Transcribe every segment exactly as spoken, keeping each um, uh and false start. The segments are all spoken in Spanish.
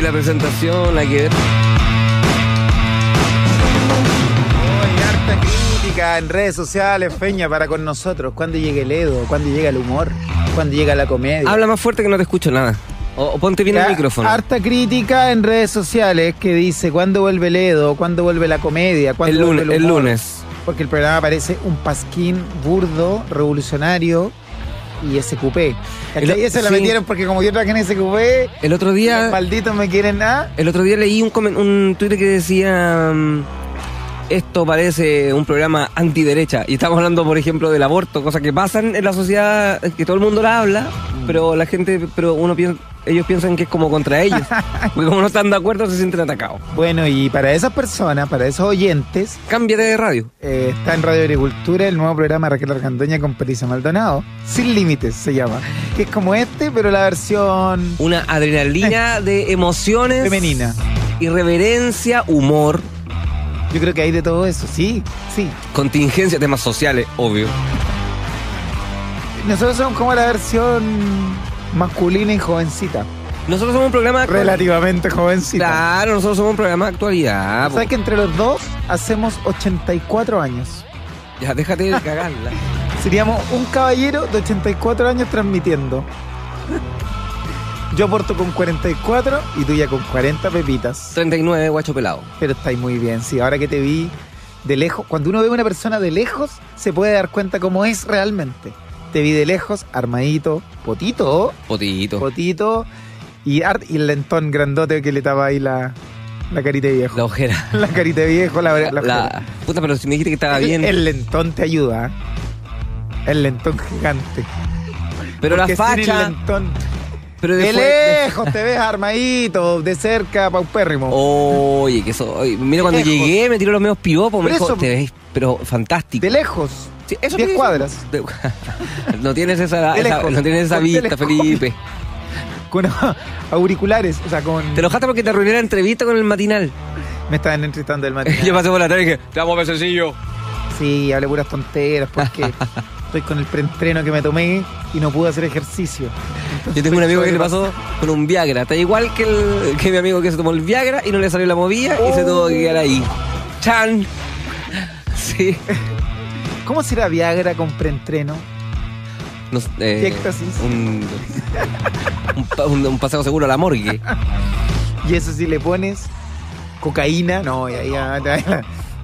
la presentación, hay que ver. En redes sociales, Feña, para con nosotros. ¿Cuándo llega el Edo? ¿Cuándo llega el humor? ¿Cuándo llega la comedia? Habla más fuerte que no te escucho nada. O, o ponte bien Ya, el micrófono. Harta crítica en redes sociales que dice ¿cuándo vuelve el Edo? ¿Cuándo vuelve la comedia? ¿Cuándo El vuelve lunes, el el humor? lunes. Porque el programa parece un pasquín burdo, revolucionario y S Q P. El- Y esa la sí. metieron porque como yo trabajé en S Q P, El otro los día, malditos me quieren nada. el otro día leí un, comen- un Twitter que decía... mm, esto parece un programa antiderecha. Y estamos hablando, por ejemplo, del aborto, cosas que pasan en la sociedad, que todo el mundo la habla, pero la gente, pero uno piensa, ellos piensan que es como contra ellos. Porque como no están de acuerdo, se sienten atacados. Bueno, y para esas personas, para esos oyentes, Cámbiate de radio. eh, está en Radio Agricultura el nuevo programa Raquel Argandoña con Patricia Maldonado. Sin Límites se llama. Que es como este, pero la versión Una adrenalina de emociones. femenina. Irreverencia, humor, Yo creo que hay de todo eso, sí, sí. contingencia, temas sociales, obvio. Nosotros somos como la versión masculina y jovencita. Nosotros somos un programa... Relativamente jovencita. Claro, nosotros somos un programa de actualidad. po. ¿Sabes que entre los dos hacemos ochenta y cuatro años? Ya, déjate de cagarla. Seríamos un caballero de ochenta y cuatro años transmitiendo. Yo aporto con cuarenta y cuatro y tú ya con cuarenta pepitas. treinta y nueve, guacho pelado. Pero estáis muy bien, sí. Ahora que te vi de lejos, cuando uno ve a una persona de lejos, se puede dar cuenta cómo es realmente. Te vi de lejos, armadito, potito, Potito. potito, y, ar- y el lentón grandote que le tapa ahí la, la carita de viejo. La ojera. La carita de viejo, la, la, La- Puta, pero si me dijiste que estaba el, bien. el lentón te ayuda, ¿eh? El lentón gigante. pero la Porque sin el facha. lentón, Pero de después- lejos te ves armadito, de cerca, paupérrimo. Oye, que soy. Mira, cuando lejos. llegué me tiró los medios piropos. Me Por dijo, eso- te ves, pero fantástico. De lejos. Sí, eso diez te- cuadras. de- no tienes esa, De esa- lejos. no tienes esa Con vista, telescopio. Felipe. Con auriculares, o sea, con... Te enojaste porque te arruiné la entrevista con el matinal. Me estaban entrevistando del matinal. Yo pasé por la tarde y dije, te amo, pececillo. Sí, hablé puras tonteras porque estoy con el preentreno que me tomé y no pude hacer ejercicio. Entonces, Yo tengo un amigo que le sobrepasado. pasó con un Viagra. Está igual que, el, que mi amigo que se tomó el Viagra y no le salió la movida y se tuvo que quedar ahí. ¡Chan! Sí. ¿Cómo será Viagra con preentreno? No sé, eh, ¿Qué éxtasis? un, un, pa- un- un paseo seguro a la morgue. Y eso si le pones cocaína, no, ya, ya, ya, ya.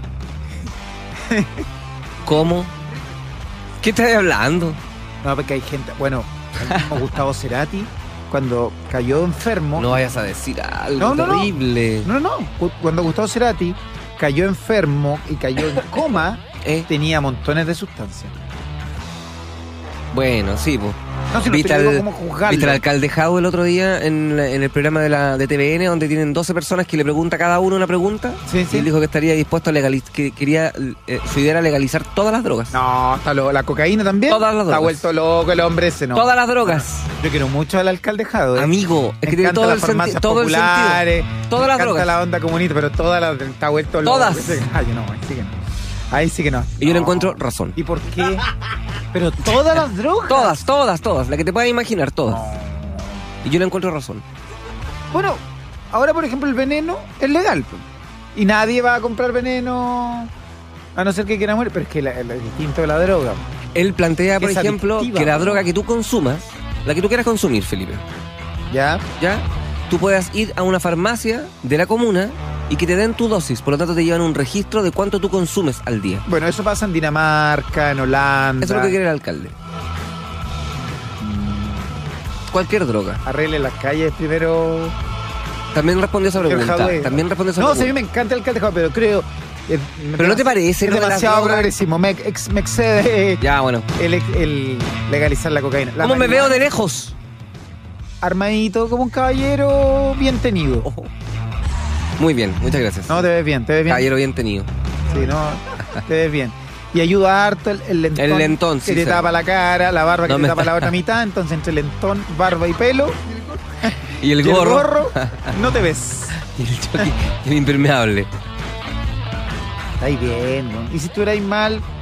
¿Cómo? ¿Qué estás hablando? No, porque hay gente, bueno, el mismo Gustavo Cerati, cuando cayó enfermo, No vayas a decir algo No, no, no. terrible. no, no, cu- cuando Gustavo Cerati cayó enfermo y cayó en coma, ¿Eh? tenía montones de sustancias. Bueno, sí, pues. No, si no ¿Viste te digo al, cómo juzgarlo. ¿Viste al alcalde Jau el otro día en, la- en el programa de la de T V N donde tienen doce personas que le pregunta a cada uno una pregunta? Sí, sí. Y él dijo que estaría dispuesto a legalizar, que quería, eh, su idea era legalizar todas las drogas. No, está loco. ¿La cocaína también? Todas las Está drogas. vuelto loco el hombre ese, ¿no? Todas las drogas. Yo quiero mucho al alcalde Jado, ¿eh? Amigo, es Me que tiene encanta todo las el, senti- farmacias todo el populares, sentido. Todas me las encanta drogas. la onda comunista, pero todas las... Está vuelto loco. Todas. ese gallo, no, ahí sí que no. Ahí sí que no. Y yo le No. encuentro razón. ¿Y por qué? Pero todas las drogas. Todas, todas, todas. La que te puedas imaginar, todas. No. Y yo le encuentro razón. Bueno, ahora por ejemplo el veneno es legal. pues. Y nadie va a comprar veneno a no ser que quiera morir. Pero es que la- la- el distinto de la droga. Él plantea, por Es ejemplo, adictiva, que la ¿no? droga que tú consumas, la que tú quieras consumir, Felipe, ¿Ya? ¿ya? Tú puedas ir a una farmacia de la comuna y que te den tu dosis. Por lo tanto, te llevan un registro de cuánto tú consumes al día. Bueno, eso pasa en Dinamarca, en Holanda. Eso es lo que quiere el alcalde. Cualquier droga. Arregle las calles primero. También respondió esa Señor pregunta. Jadwe. También respondió esa No, sí, a mí pregunta. me encanta el alcalde Jadwe, pero creo. eh, me- Pero ¿no te parece Es lo de las demasiado drogas? progresivo. Me, ex- me excede eh, Ya, bueno. el, el legalizar la cocaína. La ¿Cómo me marihuana, veo de lejos? Armadito como un caballero bien tenido. Ojo. Muy bien, muchas gracias. No, te ves bien, te ves bien. Caballero bien tenido. Sí, no, te ves bien. Y ayuda harto el, el lentón. El lentón, que sí, te sí. tapa la cara, la barba que No te me tapa está- la otra mitad. Entonces, entre lentón, barba y pelo, Y el y gorro. el gorro, no te ves. Y el choque, y el impermeable. Está ahí bien, ¿no? Y si tú eras mal,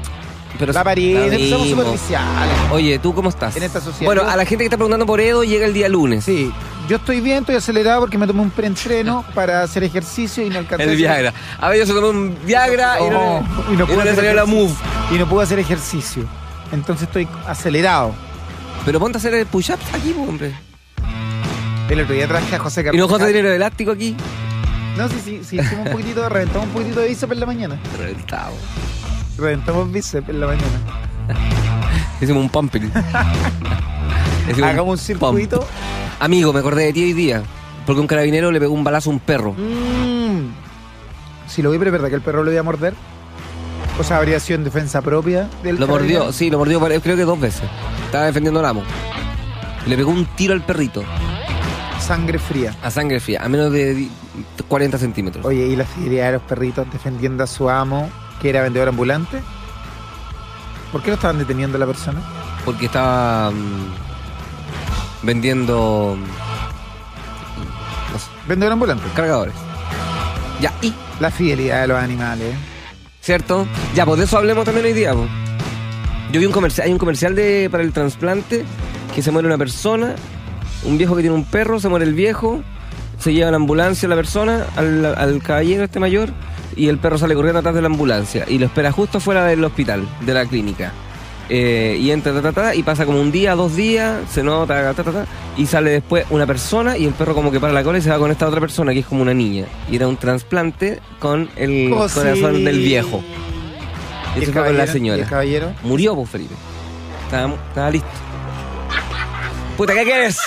Pero la lo pariente, somos mismo. superficiales Oye, ¿tú cómo estás? en esta sociedad. Bueno, Yo- a la gente que está preguntando por Edo, llega el día lunes. Sí, yo estoy bien, estoy acelerado porque me tomé un preentreno para hacer ejercicio y no alcancé El a hacer- Viagra. A ver, yo se tomó un Viagra y no, Oh, y no y pude no le hacer salió la ejercicio. move. Y no pude hacer ejercicio. Entonces estoy acelerado. Pero ponte a hacer el push-ups aquí, po, hombre. El otro día traje a José Y Carlos. no José tiene el elástico aquí. No, sí, sí, sí, hicimos un poquitito, reventamos un poquitito de bíceps en la mañana. Reventado. Reventamos bíceps en la mañana. Hicimos un pumping. Hicimos Hagamos un circuito. pump. Amigo, me acordé de ti hoy día. Porque un carabinero le pegó un balazo a un perro. Mm. Si lo vi, pero es verdad que el perro lo iba a morder. O sea, habría sido en defensa propia del Lo mordió, carabinero. sí, lo mordió creo que dos veces. Estaba defendiendo al amo. Le pegó un tiro al perrito. Sangre fría. A sangre fría, a menos de di- cuarenta centímetros. Oye, ¿y la fidelidad de los perritos defendiendo a su amo, que era vendedor ambulante? ¿Por qué lo estaban deteniendo a la persona? Porque estaba mm, vendiendo mm, no sé, Vendedor ambulante. cargadores. Ya, y, La fidelidad de los animales. ¿cierto? Ya, pues de eso hablemos también hoy día, pues. Yo vi un comercial, hay un comercial de para el trasplante que se muere una persona, un viejo que tiene un perro, se muere el viejo, se lleva a la ambulancia a la persona, al, al caballero este mayor, y el perro sale corriendo atrás de la ambulancia y lo espera justo fuera del hospital, de la clínica. Eh, y entra, ta, ta, ta, y pasa como un día, dos días, se nota, ta, ta, ta, y sale después una persona y el perro como que para la cola y se va con esta otra persona que es como una niña. Y era un trasplante con el Oh, sí. corazón del viejo. Y ¿Y eso el fue con la caballero? ¿Y señora. el caballero? Murió, pues, Felipe. Estaba, estaba listo. Puta, ¿qué quieres?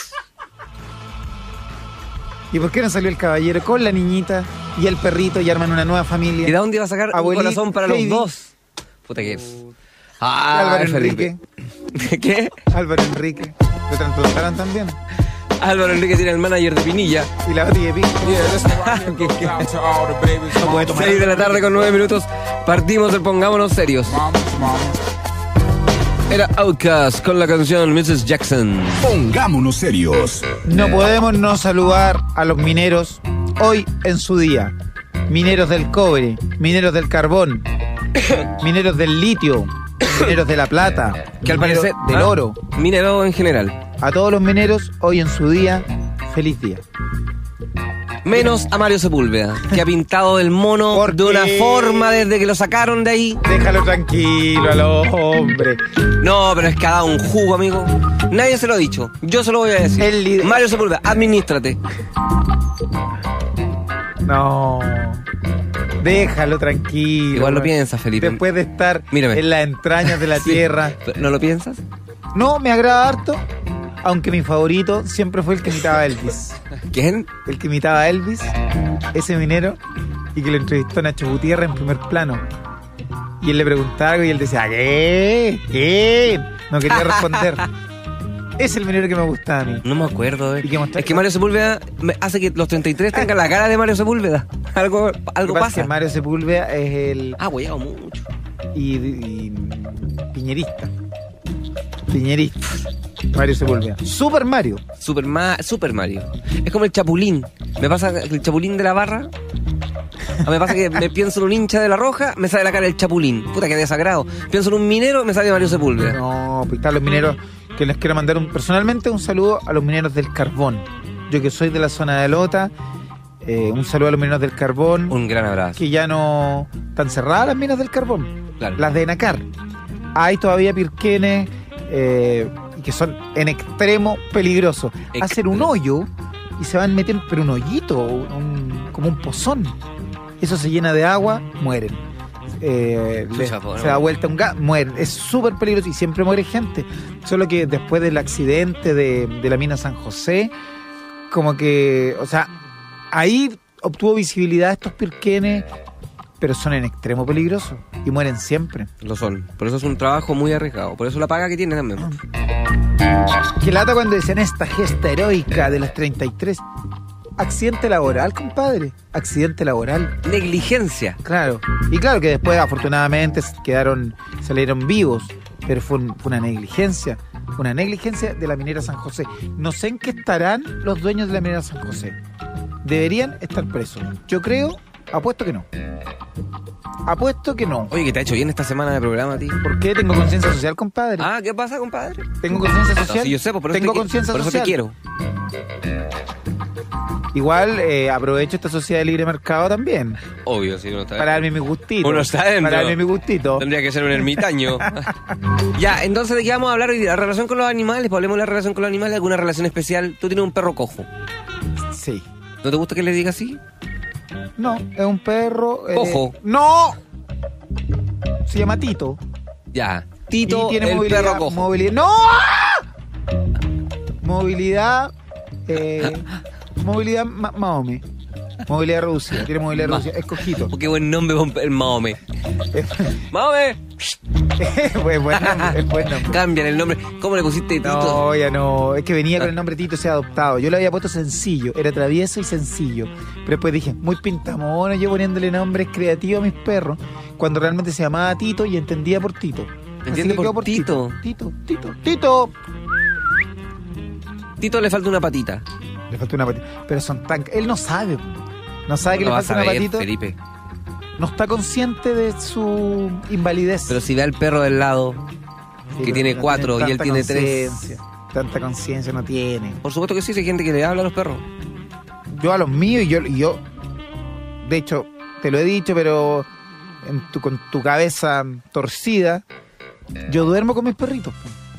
¿Y por qué no salió el caballero con la niñita y el perrito y arman una nueva familia? ¿Y de dónde iba a sacar Abuelita, un corazón para Heidi. los dos? Puta, ¿qué es? Ah, Ah, Álvaro Felipe. Enrique. ¿Qué? Álvaro Enrique. Lo transplantaron también. Álvaro Enrique tiene el manager de Pinilla. Y la Bati de Pico. ¿Qué, qué? seis de la tarde con nueve minutos. Partimos del Pongámonos Serios. Era Outkast con la canción missus Jackson. Pongámonos serios. No podemos no saludar a los mineros hoy en su día. Mineros del cobre, mineros del carbón, mineros del litio, mineros de la plata, Que al mineros parecer. del ah, oro. Minero en general. A todos los mineros hoy en su día, feliz día. Menos a Mario Sepúlveda, que ha pintado el mono ¿Por de una qué? forma desde que lo sacaron de ahí. Déjalo tranquilo al hombre. No, pero es que ha dado un jugo, amigo. Nadie se lo ha dicho. Yo se lo voy a decir. El líder- Mario Sepúlveda, administrate. No. Déjalo tranquilo. Igual lo güey. piensas, Felipe. Después de estar Mírame. en las entrañas de la Sí. tierra. ¿No lo piensas? No, me agrada harto. Aunque mi favorito siempre fue el que imitaba a Elvis. ¿Quién? El que imitaba a Elvis, ese minero, y que lo entrevistó Nacho Gutiérrez en primer plano. Y él le preguntaba algo y él decía, ¿qué? ¿Qué? No quería responder. Es el minero que me gusta a mí. No me acuerdo. eh. ¿Y qué mostró? Es que Mario Sepúlveda me hace que los treinta y tres tengan la cara de Mario Sepúlveda. Algo, Lo que algo pasa es pasa. que Mario Sepúlveda es el Ah, hueado mucho. y, y- piñerista. Piñerista. Mario Sepúlveda. Super Mario. Super, Ma- Super Mario. Es como el Chapulín. Me pasa que el Chapulín de la barra. A mí me pasa que me pienso en un hincha de la Roja, me sale la cara del Chapulín. Puta, que desagrado. Pienso en un minero, me sale Mario Sepúlveda. No, pues están los mineros que les quiero mandar un, personalmente un saludo a los mineros del carbón. Yo que soy de la zona de Lota, eh, un saludo a los mineros del carbón, Un gran abrazo. que ya no están cerradas las minas del carbón, Claro. las de Enacar. Hay todavía pirquenes eh, que son en extremo peligrosos. Extremo. Hacen un hoyo y se van metiendo, pero un hoyito, un- como un pozón. Eso se llena de agua, mueren. Eh, le- Chucha, po, se ¿no? da vuelta un gas, mueren. Es súper peligroso y siempre muere gente. Solo que después del accidente de, de la mina San José, como que, o sea, ahí obtuvo visibilidad estos pirquenes, pero son en extremo peligrosos y mueren siempre. Lo son. Por eso es un trabajo muy arriesgado. Por eso la paga que tiene también. Que lata cuando dicen esta gesta heroica de los treinta y tres. Accidente laboral, compadre. Accidente laboral. Negligencia. Claro. Y claro que después afortunadamente quedaron, salieron vivos, pero fue, un- fue una negligencia. Fue una negligencia de la minera San José. No sé en qué estarán los dueños de la minera San José. Deberían estar presos. Yo creo Apuesto que no. Apuesto que no. Oye, que te ha hecho bien esta semana de programa, tío. ¿Por qué? Tengo conciencia social, compadre. Ah, ¿qué pasa, compadre? Tengo conciencia social. No, sí, yo sé, por eso Tengo te, conciencia por eso social. te quiero. Igual eh, aprovecho esta sociedad de libre mercado también. Obvio, sí, uno está Para darme mi gustito. Uno está dentro. Para darme mi gustito. Tendría que ser un ermitaño. Ya, entonces, ¿de qué vamos a hablar hoy día? La relación con los animales. Pues hablemos de la relación con los animales. ¿Alguna relación especial? Tú tienes un perro cojo. Sí. ¿No te gusta que le diga así? No, es un perro... eh, Cojo. ¡No! Se llama Tito. Ya. Tito, y tiene el movilidad, perro cojo. Movilidad... ¡No! Movilidad... Eh, movilidad ma- Mahome. Movilidad reducida. Tiene movilidad Ma- reducida. Es cojito. Oh, qué buen nombre para un per- el Mahome. Mahome. Es buen nombre, es buen nombre. Cambian el nombre. ¿Cómo le pusiste Tito? No, ya no. Es que venía con el nombre Tito, se ha adoptado. Yo le había puesto sencillo. Era travieso y sencillo. Pero después dije, muy pintamono, yo poniéndole nombres creativos a mis perros. Cuando realmente se llamaba Tito y entendía por Tito. Así Entiende que quedó por Tito. Tito, Tito, Tito. Tito le falta una patita. Le falta una patita. Pero son tan... Él no sabe. No sabe que No le vas falta a una ver, patita. Felipe. No está consciente de su invalidez. Pero si ve al perro del lado, Sí, que pero tiene no cuatro y él tanta tiene tres. conciencia. Tanta conciencia no tiene. Por supuesto que sí, hay gente que le habla a los perros. Yo a los míos y yo, y yo de hecho, te lo he dicho, pero en tu, con tu cabeza torcida, yo duermo con mis perritos.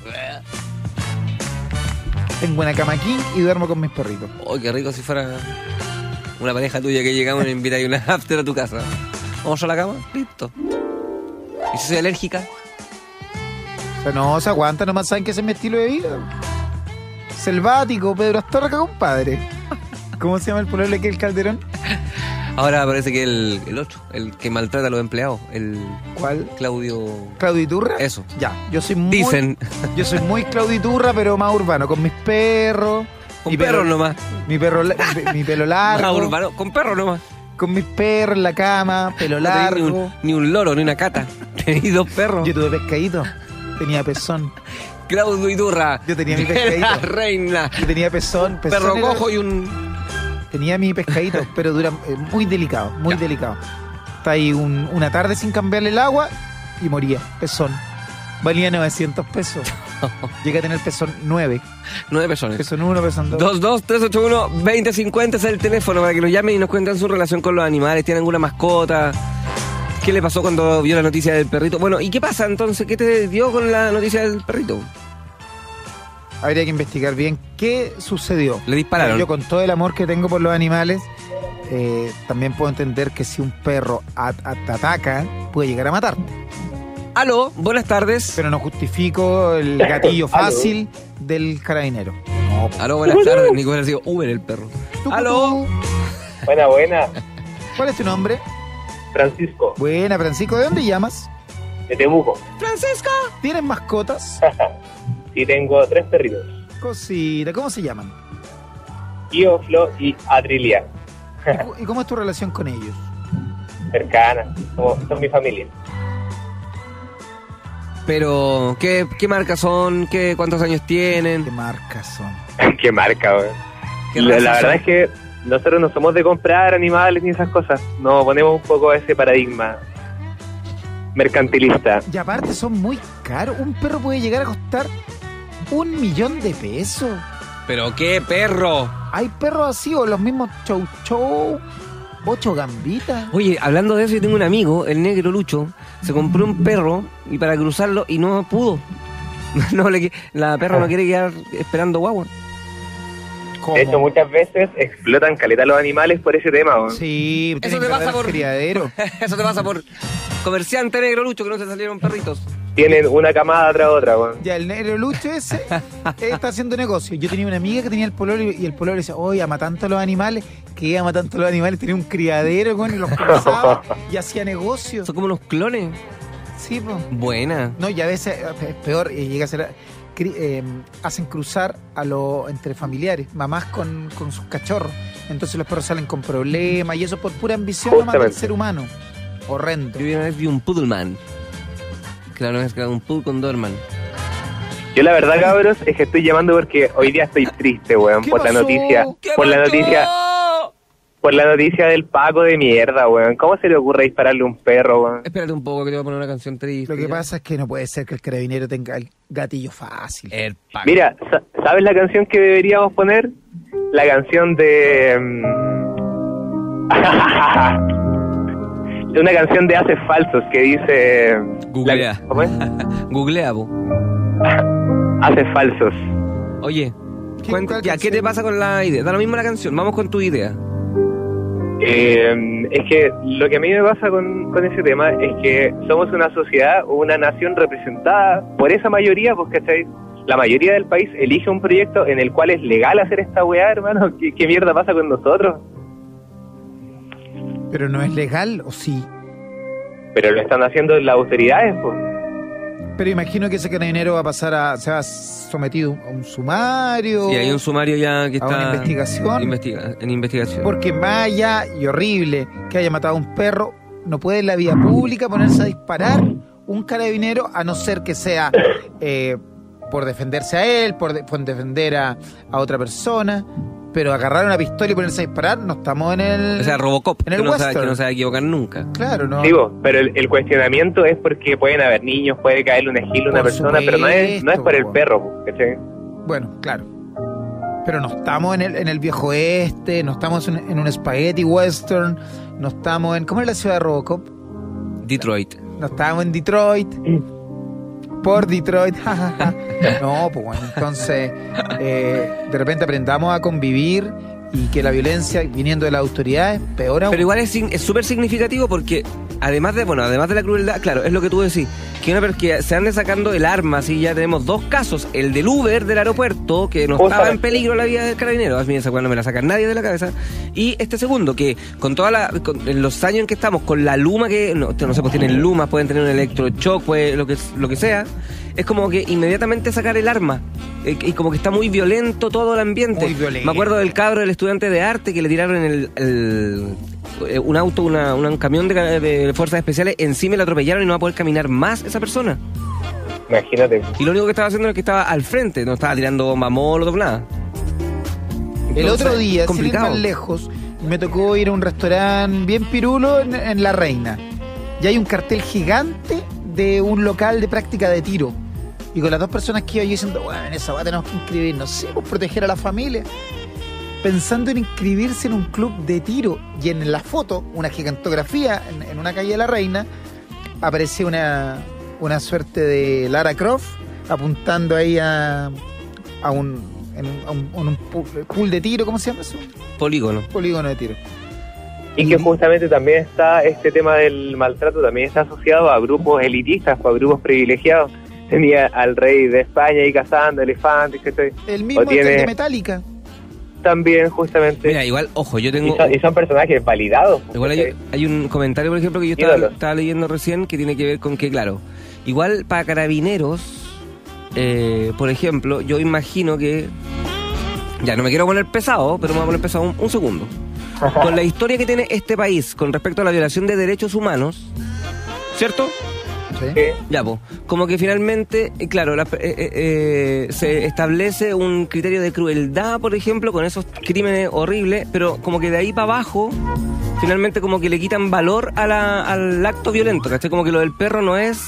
Tengo una cama aquí y duermo con mis perritos. Oh, qué rico si fuera una pareja tuya que llegamos y nos invita a una after a tu casa. Vamos a la cama, listo. ¿Y si soy alérgica? O sea, no se aguanta, nomás saben que ese es mi estilo de vida. Selvático, Pedro Astorga, compadre. ¿Cómo se llama el pueblo que el Calderón? Ahora parece que el, el otro, el que maltrata a los empleados, el ¿Cuál? Claudio... ¿Claudio Iturra? Eso. Ya, yo soy muy... Dicen. Yo soy muy Claudio Iturra, pero más urbano, con mis perros. Con mi perros pelo- nomás. Mi, perro, la- mi, mi pelo largo. Ah, urbano, con perros nomás. Con mis perros en la cama, pelo No tenés ni largo. un, ni un loro, ni una cata. Tenéis dos perros. Yo tuve pescadito. Tenía pezón. Claudio Iturra. Yo tenía mi La pescadito. reina. Yo tenía pezón. pezón Perro era- cojo y un... Tenía mi pescadito, pero dura eh, muy delicado, muy Ya. delicado. Está ahí un- una tarde sin cambiarle el agua y moría. Pezón. Valía novecientos pesos. Llegué a tener pezón nueve. Nueve personas. Pezón uno, pezón dos. dos dos tres ocho uno dos cero cinco cero es el teléfono para que nos llamen y nos cuenten su relación con los animales. ¿Tienen alguna mascota? ¿Qué le pasó cuando vio la noticia del perrito? Bueno, ¿y qué pasa entonces? ¿Qué te dio con la noticia del perrito? Habría que investigar bien qué sucedió. Le dispararon. Yo, con todo el amor que tengo por los animales, eh, también puedo entender que si un perro at- at- te ataca, puede llegar a matarte. Aló, buenas tardes. Pero no justifico el gatillo fácil del carabinero. No, Aló, buenas tardes. Nico hubiera sido Uber el perro. Tú, Aló. tú. Buena, buena. ¿Cuál es tu nombre? Francisco, Buena, Francisco. ¿De dónde llamas? de Temuco. Francisco. ¿Tienes mascotas? Sí, tengo tres perritos. Cosita, ¿cómo se llaman? Kio, Flo y Atrilia. ¿Y cu- ¿Y cómo es tu relación con ellos? Cercana. Son, son mi familia. Pero, ¿qué, qué marcas son? ¿Qué, ¿Cuántos años ¿Qué tienen? marcas son? Qué marca, weón. ¿Qué La, razas la verdad son? es que nosotros no somos de comprar animales ni esas cosas. Nos ponemos un poco a ese paradigma mercantilista. Y aparte son muy caros. Un perro puede llegar a costar un millón de pesos. ¿Pero qué perro? Hay perros así o los mismos chow chow, ocho gambitas. Oye, hablando de eso, yo tengo un amigo, el negro Lucho, se compró un perro y para cruzarlo y no pudo. No le, qui- la perra no quiere quedar esperando guagua. ¿Cómo? De hecho, muchas veces explotan caleta los animales por ese tema, weón. Sí, Eso tienen te pasa verdaderos por- criaderos. Eso te pasa por comerciante negro Lucho, que no te salieron perritos. Tienen una camada tras otra, weón. Ya, el negro Lucho ese está haciendo negocio. Yo tenía una amiga que tenía el pololo y el pololo decía, oye, ama tanto a los animales, que ama tanto a los animales, tenía un criadero, con y los cruzaba y hacía negocio. Son como unos clones. Sí, pues. Buena. No, y a veces es peor, y llega a ser... cri- eh, hacen cruzar a lo, entre familiares, mamás con, con sus cachorros. Entonces los perros salen con problemas y eso por pura ambición nomás del Justamente. ser humano. Horrendo. Yo una vez vi un Poodleman. Claro, es que un Poodle con Doberman. Yo la verdad, cabros, es que estoy llamando porque hoy día estoy triste, weón, ¿Qué por la pasó? noticia. ¿Qué Por la pasó? noticia. Por la noticia del Paco de mierda, weón. ¿Cómo se le ocurre dispararle a un perro, weón? Espérate un poco que te voy a poner una canción triste. Lo que ya. pasa es que no puede ser que el carabinero tenga el gatillo fácil. El Paco. Mira, sa- ¿sabes la canción que deberíamos poner? La canción de... mm, una canción de Haces Falsos que dice... Googlea. la- ¿Cómo es? Googlea, po. Haces Falsos. Oye, ¿Qué- cuen- cuál ya, ¿qué canción? te pasa con la idea? Da lo mismo la canción, vamos con tu idea. Eh, es que lo que a mí me pasa con, con ese tema es que somos una sociedad o una nación representada por esa mayoría, pues, ¿cachai? La mayoría del país elige un proyecto en el cual es legal hacer esta weá, hermano. ¿Qué, qué mierda pasa con nosotros? Pero no es legal, ¿o sí? Pero lo están haciendo las autoridades, pues. Pero imagino que ese carabinero va a pasar a... se va sometido a un sumario. Y hay un sumario ya que ¿A está... una investigación? Investiga, en investigación. Porque más allá y horrible que haya matado a un perro, no puede en la vía pública ponerse a disparar un carabinero, a no ser que sea eh, por defenderse a él, por, de- por defender a, a otra persona. Pero agarrar una pistola y ponerse a disparar, no estamos en el... O sea, Robocop, en el que, no sabe, western. que no se va a equivocar nunca. Claro, ¿no? Sí, vos, pero el, el cuestionamiento es porque pueden haber niños, puede caerle una esquila a una Por persona, pero no es, no es por el supuesto, perro, pues, ¿cachai? Bueno, claro. Pero no estamos en el, en el viejo oeste, no estamos en, en un spaghetti western, no estamos en... ¿Cómo es la ciudad de Robocop? Detroit. No estábamos en Detroit. Por Detroit. jajaja. No, pues bueno, entonces eh, de repente aprendamos a convivir y que la violencia viniendo de las autoridades, peor aún. Pero igual es sig- es súper significativo porque además de, bueno, además de la crueldad, claro, es lo que tú decís, que, una, per- que se ande sacando el arma, así ya tenemos dos casos, el del Uber del aeropuerto, que no estaba en peligro la vida del carabinero, a mí esa cual no me la saca nadie de la cabeza, y este segundo, que con toda la, con, en los años en que estamos, con la luma que, no, no sé, pues tienen lumas, pueden tener un electroshock, puede, lo que, lo que sea, es como que inmediatamente sacar el arma, eh, y como que está muy violento todo el ambiente. Muy violento. Me acuerdo del cabro, del estudiante de arte, que le tiraron el, el- eh, un auto, una, una- un camión de, de fuerzas especiales encima y le atropellaron y no va a poder caminar más esa persona. Imagínate. Y lo único que estaba haciendo es que estaba al frente, no estaba tirando bomba molotov, nada. El Entonces, otro día, sin ir complicado. más lejos, me tocó ir a un restaurante bien pirulo en, en La Reina. Y hay un cartel gigante de un local de práctica de tiro. Y con las dos personas que iba yo diciendo, bueno, en esa va tenemos que inscribirnos, sí, pues proteger a la familia. Pensando en inscribirse en un club de tiro. Y en la foto, una gigantografía en, en una calle de La Reina, aparecía una, una suerte de Lara Croft apuntando ahí a, a un, en un, a un, a un pool, pool de tiro, ¿cómo se llama eso? Polígono. Polígono de tiro. Y que justamente también está este tema del maltrato, también está asociado a grupos elitistas, a grupos privilegiados. Tenía al rey de España ahí cazando elefantes, ¿cachai? El mismo O que el tiene- de Metallica. También, justamente. Mira, igual, ojo, yo y, tengo... son, y son personajes validados. Igual hay, ¿cachai? hay un comentario, por ejemplo, que yo estaba, Ídolos. estaba leyendo recién que tiene que ver con que, claro, igual para carabineros, eh, por ejemplo, yo imagino que... Ya, no me quiero poner pesado, pero me voy a poner pesado un, un segundo. Con la historia que tiene este país con respecto a la violación de derechos humanos, ¿cierto? ¿Sí? Sí. Ya, pues, como que finalmente, eh, claro, la- eh, eh, eh, se establece un criterio de crueldad, por ejemplo, con esos crímenes horribles, pero como que de ahí para abajo, finalmente como que le quitan valor a la- al acto violento, ¿cachai? Como que lo del perro no es...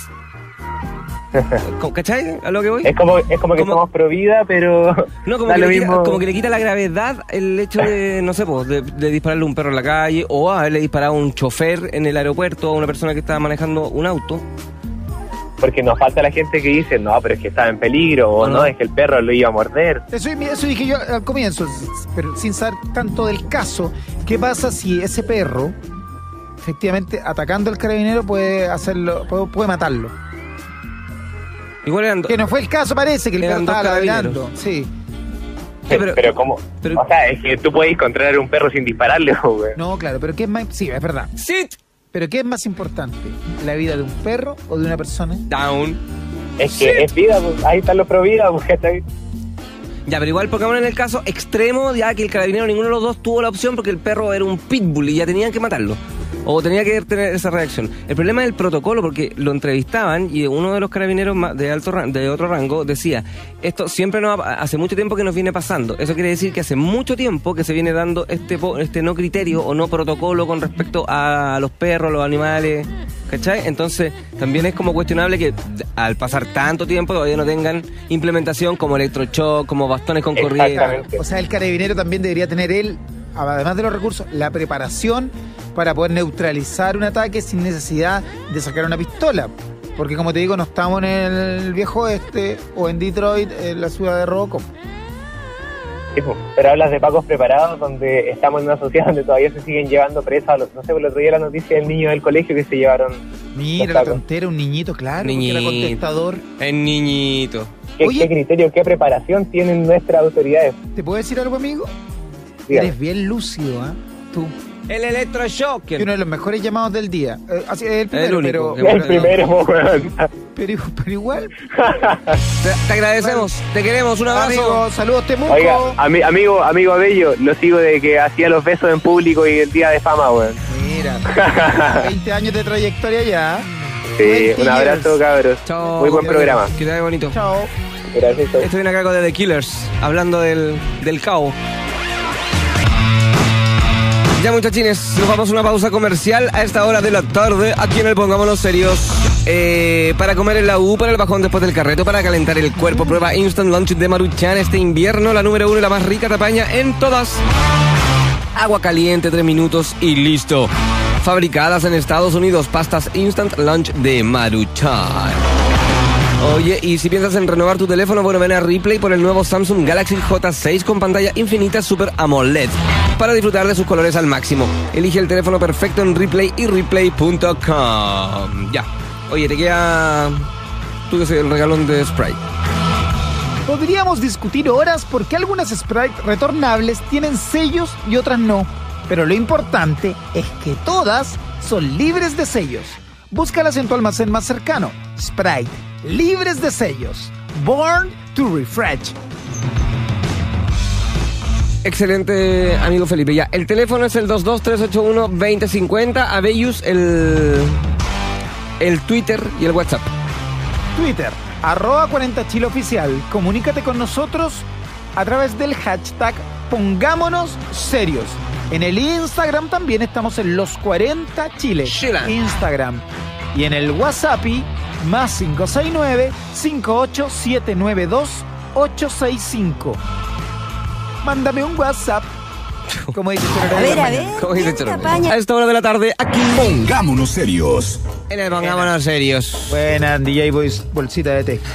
¿Cómo- ¿Cachai? ¿A lo que voy? Es como, es como que Como- somos pro vida, pero No, como da que, lo le quita, mismo. como que le quita la gravedad el hecho de, no sé, pues, de, de dispararle a un perro en la calle o haberle disparado a un chofer en el aeropuerto o a una persona que estaba manejando un auto. Porque nos falta la gente que dice, no, pero es que estaba en peligro, o O no. no, es que el perro lo iba a morder. Eso, eso dije yo al comienzo, pero sin saber tanto del caso. ¿Qué pasa si ese perro, efectivamente, atacando al carabinero, puede hacerlo, puede, puede matarlo? Igual eran dos. Que no fue el caso, parece, que el perro Eran dos estaba carabineros. ladrando. Sí. Sí, pero- pero, ¿cómo? pero- o sea, es que tú puedes controlar a un perro sin dispararle, güey. No, claro, pero ¿qué es más? Sí, es verdad. Sit Pero ¿qué es más importante? ¿La vida de un perro o de una persona? down. Es que es vida, pues, ahí están los pro vida, pues, ¿cachai? Ya, pero igual Pokémon en el caso extremo, ya que el carabinero ninguno de los dos tuvo la opción porque el perro era un pitbull y ya tenían que matarlo. O tenía que tener esa reacción. El problema es el protocolo, porque lo entrevistaban y uno de los carabineros ma- de alto ran- de otro rango decía, esto siempre nos ha- hace mucho tiempo que nos viene pasando. Eso quiere decir que hace mucho tiempo que se viene dando este po- este no criterio o no protocolo con respecto a los perros, los animales, ¿cachai? Entonces también es como cuestionable que al pasar tanto tiempo todavía no tengan implementación como electroshock, como bastones con corriente. Exactamente. O sea, el carabinero también debería tener él, además de los recursos, la preparación para poder neutralizar un ataque sin necesidad de sacar una pistola. Porque como te digo, no estamos en el viejo oeste o en Detroit, en la ciudad de Robocop. Sí, pues, pero hablas de pacos preparados, donde estamos en una sociedad donde todavía se siguen llevando presos a los, no sé, por el otro día la noticia del niño del colegio que se llevaron. Mira, los la pacos. tontera, un niñito, claro, porque Niñito. era contestador. El niñito. ¿Qué, Oye. qué criterio, qué preparación tienen nuestras autoridades? ¿Te puedo decir algo, amigo? Dígame. Eres bien lúcido, ¿ah? Tú. El electroshock. Y uno de los mejores llamados del día. Eh, así, es el primero, único, pero, que El bueno, primero, po, weón. pero, pero igual. Te, te agradecemos, te queremos, un abrazo. Amigo, saludos, Temuco. Oiga, ami- amigo, amigo Abello, lo sigo de que hacía los besos en público y el día de fama, weón. Mira, veinte años de trayectoria ya. Sí, veinte un abrazo, years. cabros. Chao. Muy buen programa. Que te vaya bonito. Chao. Gracias. Esto viene a cargo de The Killers, hablando del, del cabo. Ya, muchachines, nos vamos a una pausa comercial a esta hora de la tarde, aquí en el Pongámonos Serios. Eh, para comer en la U, para el bajón después del carreto, para calentar el cuerpo, prueba Instant Lunch de Maruchan este invierno, la número uno y la más rica te apaña en todas. Agua caliente, tres minutos y listo. Fabricadas en Estados Unidos, pastas Instant Lunch de Maruchan. Oye, y si piensas en renovar tu teléfono, bueno, ven a Ripley por el nuevo Samsung Galaxy J seis con pantalla infinita Super AMOLED para disfrutar de sus colores al máximo. Elige el teléfono perfecto en Ripley y Ripley punto com. Ya. Oye, te queda... Tú que soy el regalón de Sprite. Podríamos discutir horas por qué algunas Sprite retornables tienen sellos y otras no. Pero lo importante es que todas son libres de sellos. Búscalas en tu almacén más cercano. Sprite, libres de sellos. Born to refresh. Excelente, amigo Felipe. Ya, el teléfono es el dos dos tres ocho uno dos cero cinco cero. Abellus, el, el Twitter y el WhatsApp. Twitter, arroba cuarenta Chile Oficial. Comunícate con nosotros a través del hashtag Pongámonos Serios. En el Instagram también estamos en los cuarenta Chile. Chile. Instagram. Y en el WhatsApp, más cinco seis nueve, cinco ocho siete nueve dos, ocho seis cinco. Mándame un WhatsApp. Como dice A ver, a ver. ¿Cómo dice ¿quién te Chorón? apaña? A esta hora de la tarde, aquí Pongámonos serios. en el Pongámonos Serios. Buena, D J Boys, bolsita de té.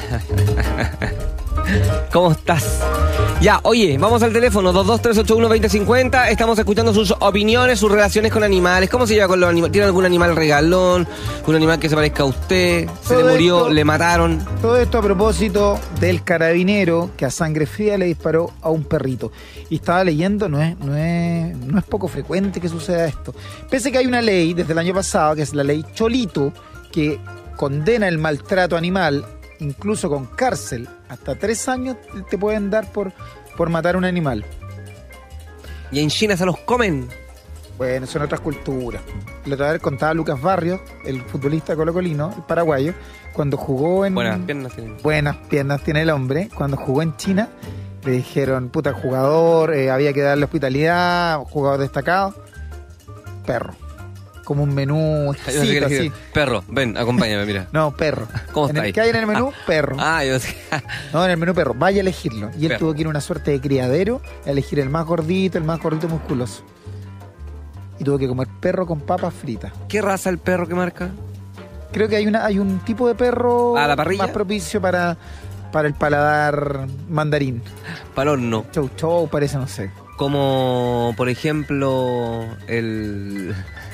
¿Cómo estás? Ya, oye, vamos al teléfono dos dos tres ocho uno dos cero cinco cero. Estamos escuchando sus opiniones, sus relaciones con animales. ¿Cómo se lleva con los animales? ¿Tiene algún animal regalón? ¿Un animal que se parezca a usted? ¿Se Todo le murió? esto- ¿Le mataron? Todo esto a propósito del carabinero que a sangre fría le disparó a un perrito. Y estaba leyendo, no es, no es, no es poco frecuente que suceda esto. Pese que hay una ley desde el año pasado, que es la ley Cholito, que condena el maltrato animal, incluso con cárcel, hasta tres años te pueden dar por, por matar a un animal. Y en China se los comen. Bueno, son otras culturas. La otra vez contaba Lucas Barrios, el futbolista colocolino, el paraguayo, cuando jugó en... Buenas piernas tienen. Buenas piernas tiene el hombre. Cuando jugó en China, le dijeron, puta, jugador, eh, había que darle hospitalidad, jugador destacado. Perro. Como un menú Yo sé que exquisito, le así. dije, perro, ven, acompáñame, mira. No, perro. ¿Cómo en está el, ahí? ¿Qué hay en el menú? Perro. Ah, yo sé. No, en el menú perro. Vaya a elegirlo. Y él Perro. tuvo que ir a una suerte de criadero a elegir el más gordito, el más gordito musculoso. Y tuvo que comer perro con papas fritas. ¿Qué raza el perro que marca? Creo que hay una hay un tipo de perro ¿A la parrilla? más propicio para, para el paladar mandarín. Para el horno. Chau chau, parece, no sé. Como, por ejemplo, el...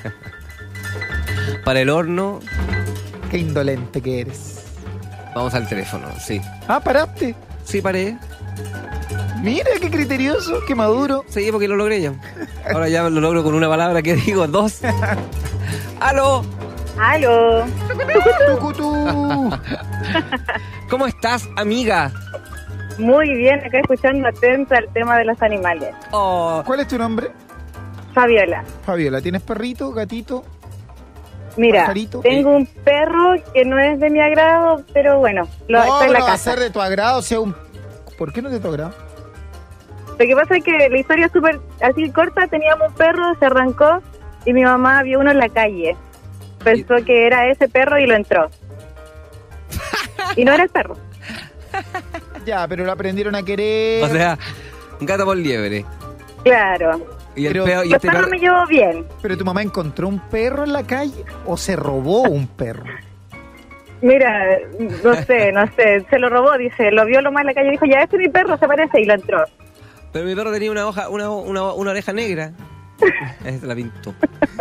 Para el horno, Qué indolente que eres. vamos al teléfono, sí. Ah, paraste. Sí, paré. Mira, qué criterioso, qué maduro. Sí, porque lo logré ya. Ahora ya lo logro con una palabra que digo, dos. ¡Aló! Aló. Tucutú. ¿Cómo estás, amiga? Muy bien, acá escuchando atenta al tema de los animales. Oh, ¿Cuál es tu nombre? Fabiola. Fabiola, ¿tienes perrito, gatito? Mira, pajarito? tengo un perro que no es de mi agrado, pero bueno, lo No, está en la pero va a casa. ser de tu agrado, sea un... ¿Por qué no es de tu agrado? Lo que pasa es que la historia es súper así corta. Teníamos un perro, se arrancó y mi mamá vio uno en la calle. Pensó que era ese perro y lo entró. Y no era el perro. Ya, pero lo aprendieron a querer. O sea, un gato por liebre. Claro. Y el Pero- peo, y Los este perros perro- me llevo bien. ¿Pero tu mamá encontró un perro en la calle o se robó un perro? Mira, no sé, no sé. Se lo robó, dice. Lo vio lo más en la calle y dijo, ya, este es mi perro, se parece. Y lo entró. Pero mi perro tenía una hoja, una, una, una oreja negra. Esa la pintó.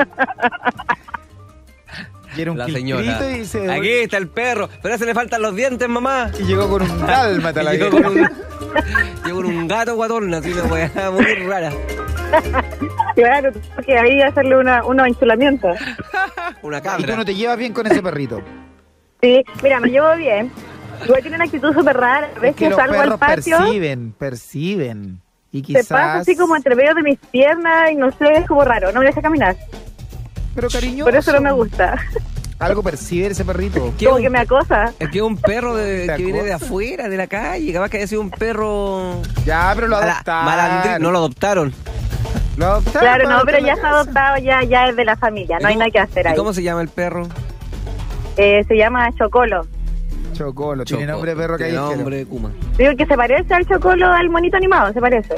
Y era un La señora. quiltrito y se... Aquí está el perro. Pero a ese le faltan los dientes, mamá. Y llegó con un dálmata la Y llegó, vieja. con un, llegó con un gato guatón, así una weá muy rara. Claro, que ahí hacerle una, unos enchulamientos. Una Y tú cabra. no te llevas bien con ese perrito. Sí, mira, me llevo bien. Igual tiene una actitud súper rara. A Es veces que los salgo al perros patio, perciben, perciben. Y se quizás... pasa así como entre medio de mis piernas y no sé, es como raro, no me deja caminar. Pero cariñoso. Por eso no me gusta. Algo percibe ese perrito. ¿Qué Como un- que me acosa. Es que es un perro de- ¿Te que viene de acosa? afuera, de la calle. Capaz que haya sido un perro... Ya, pero lo mala- adoptaron. malandrín. No lo adoptaron. Lo adoptaron Claro, para no, pero adoptar ya la está casa. adoptado, ya, ya es de la familia, no hay ¿Y nada que hacer ¿Y ahí. cómo se llama el perro? Eh, se llama Chocolo. Chocolo, tiene Choco. nombre de perro Tiene callejero. nombre de Kuma. Digo que se parece al Chocolo, al monito animado, se parece.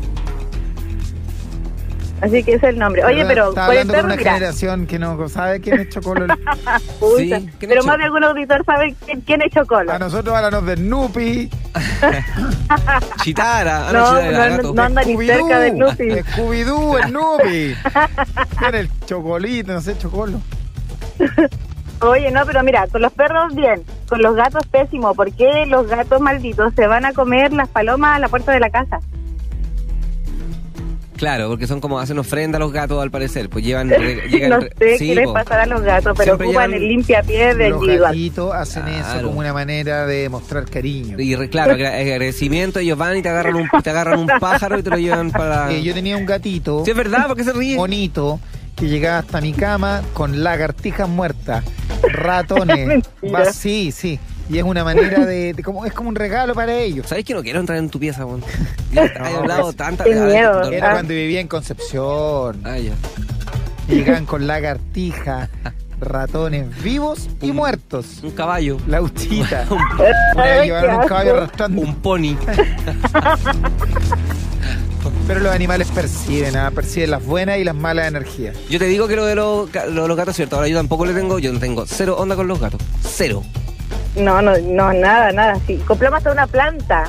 Así que ese es el nombre. Oye, ¿Verdad? pero Está por el hablando con perro, una mira. generación que no sabe quién es Chocolo. Puta, Sí, ¿quién es pero más Chocolo? de algún auditor sabe quién, quién es Chocolo. A nosotros ahora nos de Snoopy, Chitara. Ah, No, Chitara era no, gato. no anda ni cerca de Scooby-Doo, Snoopy. Scooby-Doo, Snoopy. Era el chocolito, no sé, Chocolo. Oye, no, pero mira, con los perros bien, con los gatos pésimo. ¿Por qué los gatos malditos se van a comer las palomas a la puerta de la casa? Claro, porque son como hacen ofrenda a los gatos al parecer. Pues llevan... re- llegan No re- sé sí, qué les po. pasará a los gatos, pero Siempre ocupan llevan- el limpiapiés de Los individual. gatitos hacen eso Claro. como una manera de mostrar cariño. Y re- claro, agra- agradecimiento, ellos van y te agarran un, te agarran un pájaro y te lo llevan para... Eh, yo tenía un gatito Sí, es verdad, porque se ríe. bonito que llegaba hasta mi cama con lagartijas muertas, ratones. Mentira. Va- sí, sí. Y es una manera de, de como es como un regalo para ellos. ¿Sabes que no quiero entrar en tu pieza, Juan? Ya has No, hablado pues, tantas qué miedo. Era Ah. cuando vivía en Concepción. Ah, ya. Y llegaban con lagartijas, ratones vivos y muertos. Un caballo. La uchita. Una vez Ay, llevaron qué un caballo asco. arrastrando. Un pony. Pero los animales perciben, ¿ah? Perciben las buenas y las malas energías. Yo te digo que lo de los, ga- lo de los gatos es cierto. Ahora yo tampoco le tengo, yo no tengo cero onda con los gatos. Cero. No, no, no, nada, nada. Sí, compramos hasta una planta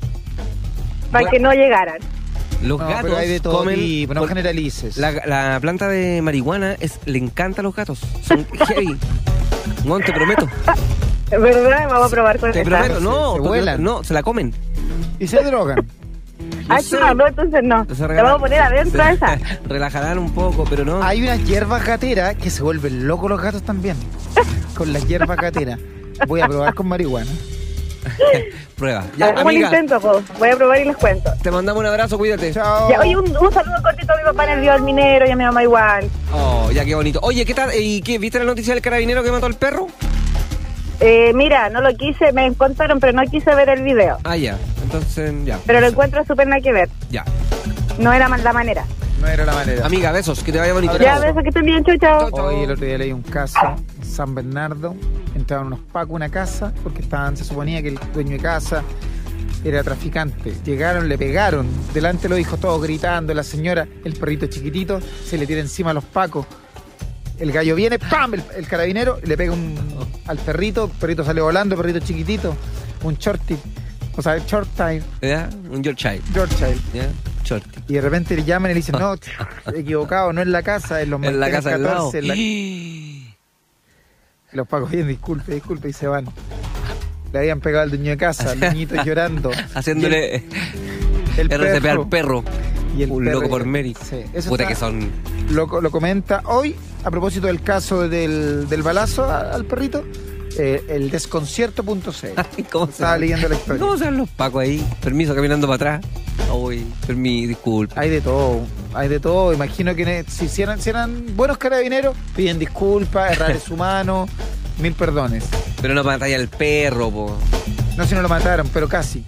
para Bueno. que no llegaran. Los No, gatos pero hay de todo comen... tipo, no con- generalices. la, la planta de marihuana es, le encanta a los gatos. Son heavy. No, te prometo. ¿Es verdad? Vamos a probar con Te esta. prometo. No, Se porque- vuelan. no, se la comen. Y se drogan. Ah, sé. no, no, entonces no. Se La regalan- vamos a poner adentro se- esa. Relajarán un poco, pero no. Hay unas hierbas gateras que se vuelven locos los gatos también. Con las hierbas gateras. Voy a probar con marihuana. Prueba. Ya, Hagamos el amiga, intento, po. Voy a probar y les cuento. te mandamos un abrazo, cuídate. Chao. Ya, oye, un, un saludo cortito a mi papá en el Río del Minero y a mi mamá igual. Oh, ya qué bonito. Oye, ¿qué tal? ¿Y qué? ¿Viste la noticia del carabinero que mató al perro? Eh, mira, no lo quise, me contaron, pero no quise ver el video. Ah, ya. Entonces, ya. Pero lo encuentro súper nada que ver. Ya. No era mal la manera. No era la manera. Amiga, besos, que te vaya bonito. Ya, Chao. besos, que estén bien, chau, chau. Chau. Hoy el otro día leí un caso en San Bernardo. Entraron unos pacos a una casa porque estaban, se suponía que el dueño de casa era traficante. Llegaron, le pegaron. Delante lo dijo todos gritando. La señora, el perrito chiquitito, se le tira encima a los pacos. El gallo viene, ¡pam! El, el carabinero le pega un, al perrito. El perrito sale volando, el perrito chiquitito. Un shorty. O sea, short time. ¿Ya? Un Yorkshire. Yorkshire. ¿Ya? Shorty. Y de repente le llaman y le dicen, no, equivocado, no es la casa, es los En la Martínez casa del lado. catorce, en la- Los pagos bien, disculpe, disculpe, y se van. Le habían pegado al dueño de casa, al niñito llorando. Haciéndole El R C P perro. al perro. Y el Un perro- loco por Mary. Sí, eso Puta está- que son. Lo, lo comenta hoy, a propósito del caso del, del balazo a- al perrito, eh, el desconcierto punto c l. ¿Cómo se Estaba leyendo la historia. ¿Cómo se ven los pacos ahí? Permiso, caminando para atrás. Uy, pero mi disculpa. Hay de todo, hay de todo. Imagino que ne- si, si eran, si eran buenos carabineros, piden disculpas, errar es humano, mil perdones. Pero no pantalla el perro, po. No si no lo mataron, pero casi.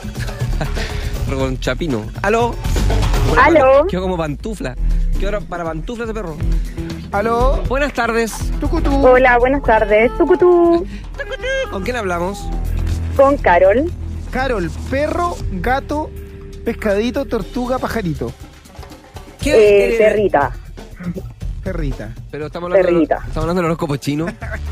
Perro con chapino. ¿Aló? ¿Aló? Quedó como pantufla. ¿Qué hora para pantufla ese perro? ¿Aló? Buenas tardes. Tucutú. Hola, buenas tardes. Tucutú. ¿Con quién hablamos? Con Carol. Carol, perro, gato, pescadito, tortuga, pajarito. Eh, eres? perrita. Perrita. Pero estamos hablando, de, Perrita. estamos hablando del horóscopo chino.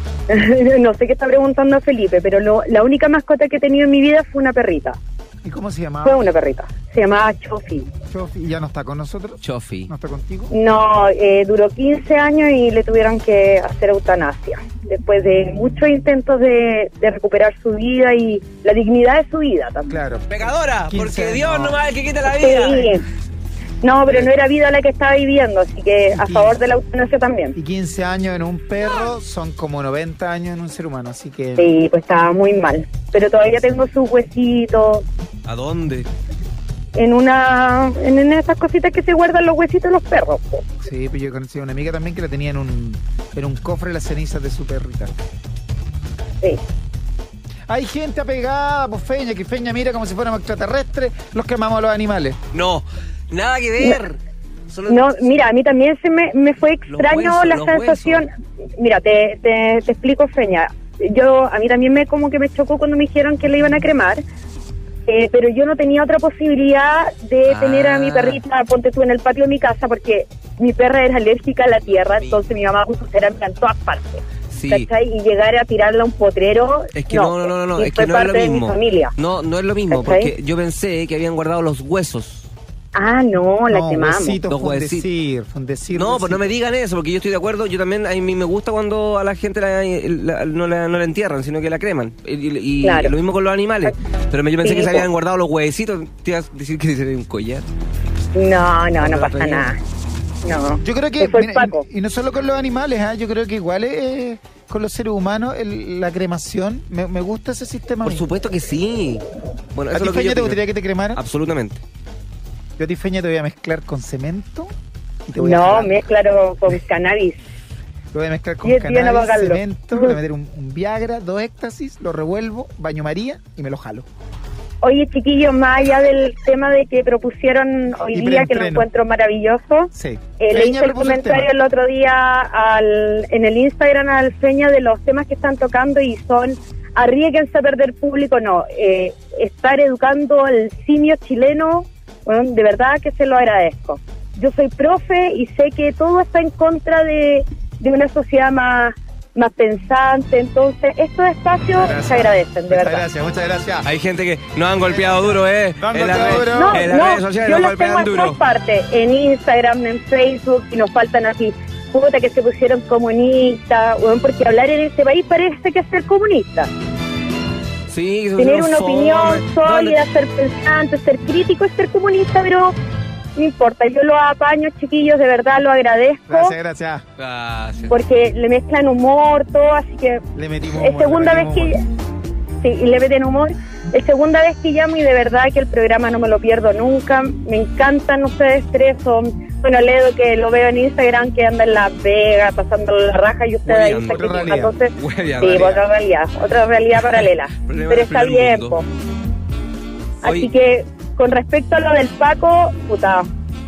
No sé qué está preguntando Felipe, pero lo- la única mascota que he tenido en mi vida fue una perrita. ¿Y cómo se llamaba? Fue una perrita. Se llamaba Chofi. Chofi. ¿Y ya no está con nosotros? Chofi. ¿No está contigo? No, eh, duró quince años y le tuvieron que hacer eutanasia. Después de muchos intentos de, de recuperar su vida y la dignidad de su vida también. Claro. Pecadora, quince porque Dios no. no va el que quita la vida. Sí. No, pero no era vida la que estaba viviendo, así que a favor de la eutanasia también. Y quince años en un perro son como noventa años en un ser humano, así que... Sí, pues estaba muy mal. Pero todavía tengo sus huesitos ¿A dónde? en una en, en esas cositas que se guardan los huesitos de los perros. Po. Sí, pues yo conocí a una amiga también que la tenía en un, en un cofre las cenizas de su perrita. Sí. Hay gente apegada, pues Feña, que Feña mira como si fuéramos extraterrestres los que amamos a los animales. No, nada que ver. Solo- No, mira, a mí también se me, me fue extraño huesos, la los sensación. Mira, te, te, te explico, Feña. Yo, a mí también me como que me chocó cuando me dijeron que le iban a cremar, eh, pero yo no tenía otra posibilidad de Ah. tener a mi perrita, ponte tú, en el patio de mi casa, porque mi perra era alérgica a la tierra, Sí. entonces mi mamá puso cerámica en todas partes. Sí. ¿Cachai? Y llegar a tirarla a un potrero. Es que no, no, no, no, no, y es fue que no es lo parte de mi mismo. familia. No, no es lo mismo, ¿Cachai? porque yo pensé que habían guardado los huesos. Ah, no, la no, quemamos. huesitos, Los fundecir, fundecir. No, pues no me decir. digan eso, porque yo estoy de acuerdo. Yo también, a mí me gusta cuando a la gente la- la- no, la, no la entierran, sino que la creman. Y, y- y Claro. lo mismo con los animales. Pero yo pensé Sí, que se pues. habían guardado los huesitos. Te ibas a decir que se un collar. No, no, no Otra pasa pelea. nada. No. Yo creo que, Se fue el mira, Paco. y, y no solo con los animales, ¿ah? Yo creo que igual eh, con los seres humanos el- la cremación, me, me gusta ese sistema. a Por mí. supuesto que sí. Bueno, ¿A eso ti, es lo que Feña, yo te opino. gustaría que te cremaran? Absolutamente. Yo a ti, Feña, te voy a mezclar con cemento y te voy a No, jalar. mezclalo con cannabis. Lo voy a mezclar con Yo estoy en cannabis, abocarlo. cemento, le voy a meter un, un Viagra, dos éxtasis, lo revuelvo, baño María y me lo jalo. Oye, chiquillos, más allá del tema de que propusieron hoy Y día, que lo preentreno. encuentro maravilloso, Sí. eh, le Feña hice el propuso el comentario tema. el otro día al, en el Instagram al Feña de los temas que están tocando y son arriesguense a perder público, no, eh, estar educando al simio chileno, bueno, de verdad que se lo agradezco. Yo soy profe y sé que todo está en contra de, de una sociedad más, más pensante, entonces estos espacios Gracias. se agradecen, de Muchas verdad. gracias, muchas gracias. Hay gente que nos han golpeado duro, ¿eh? Nos han En las golpeado redes- duro. No, en las no, redes sociales yo nos los tengo golpean en todas duro. partes, en Instagram, en Facebook, y nos faltan así, puta que se pusieron comunistas, bueno, porque hablar en este país parece que es ser comunista. Sí, eso Tener es una fome. opinión ¿Dónde- sólida, ser pensante, ser crítico, es ser comunista, pero no importa, yo los apaño, chiquillos, de verdad lo agradezco, Gracias, gracias. Gracias. porque le mezclan humor, todo, así que Le metimos es humor, segunda le vez que... metimos humor. Sí, y le meten humor. Es segunda vez que llamo y de verdad que el programa no me lo pierdo nunca. Me encantan ustedes tres. Son, bueno, Ledo, que lo veo en Instagram, que anda en Las Vegas, pasando la raja, y ustedes ahí Hueveando. Otra sacrifican. realidad. Entonces, Hueveando. sí, otra realidad, otra realidad paralela. Problema Pero del está primer bien, mundo. po. Así Oye. que, con respecto a lo del Paco, puta.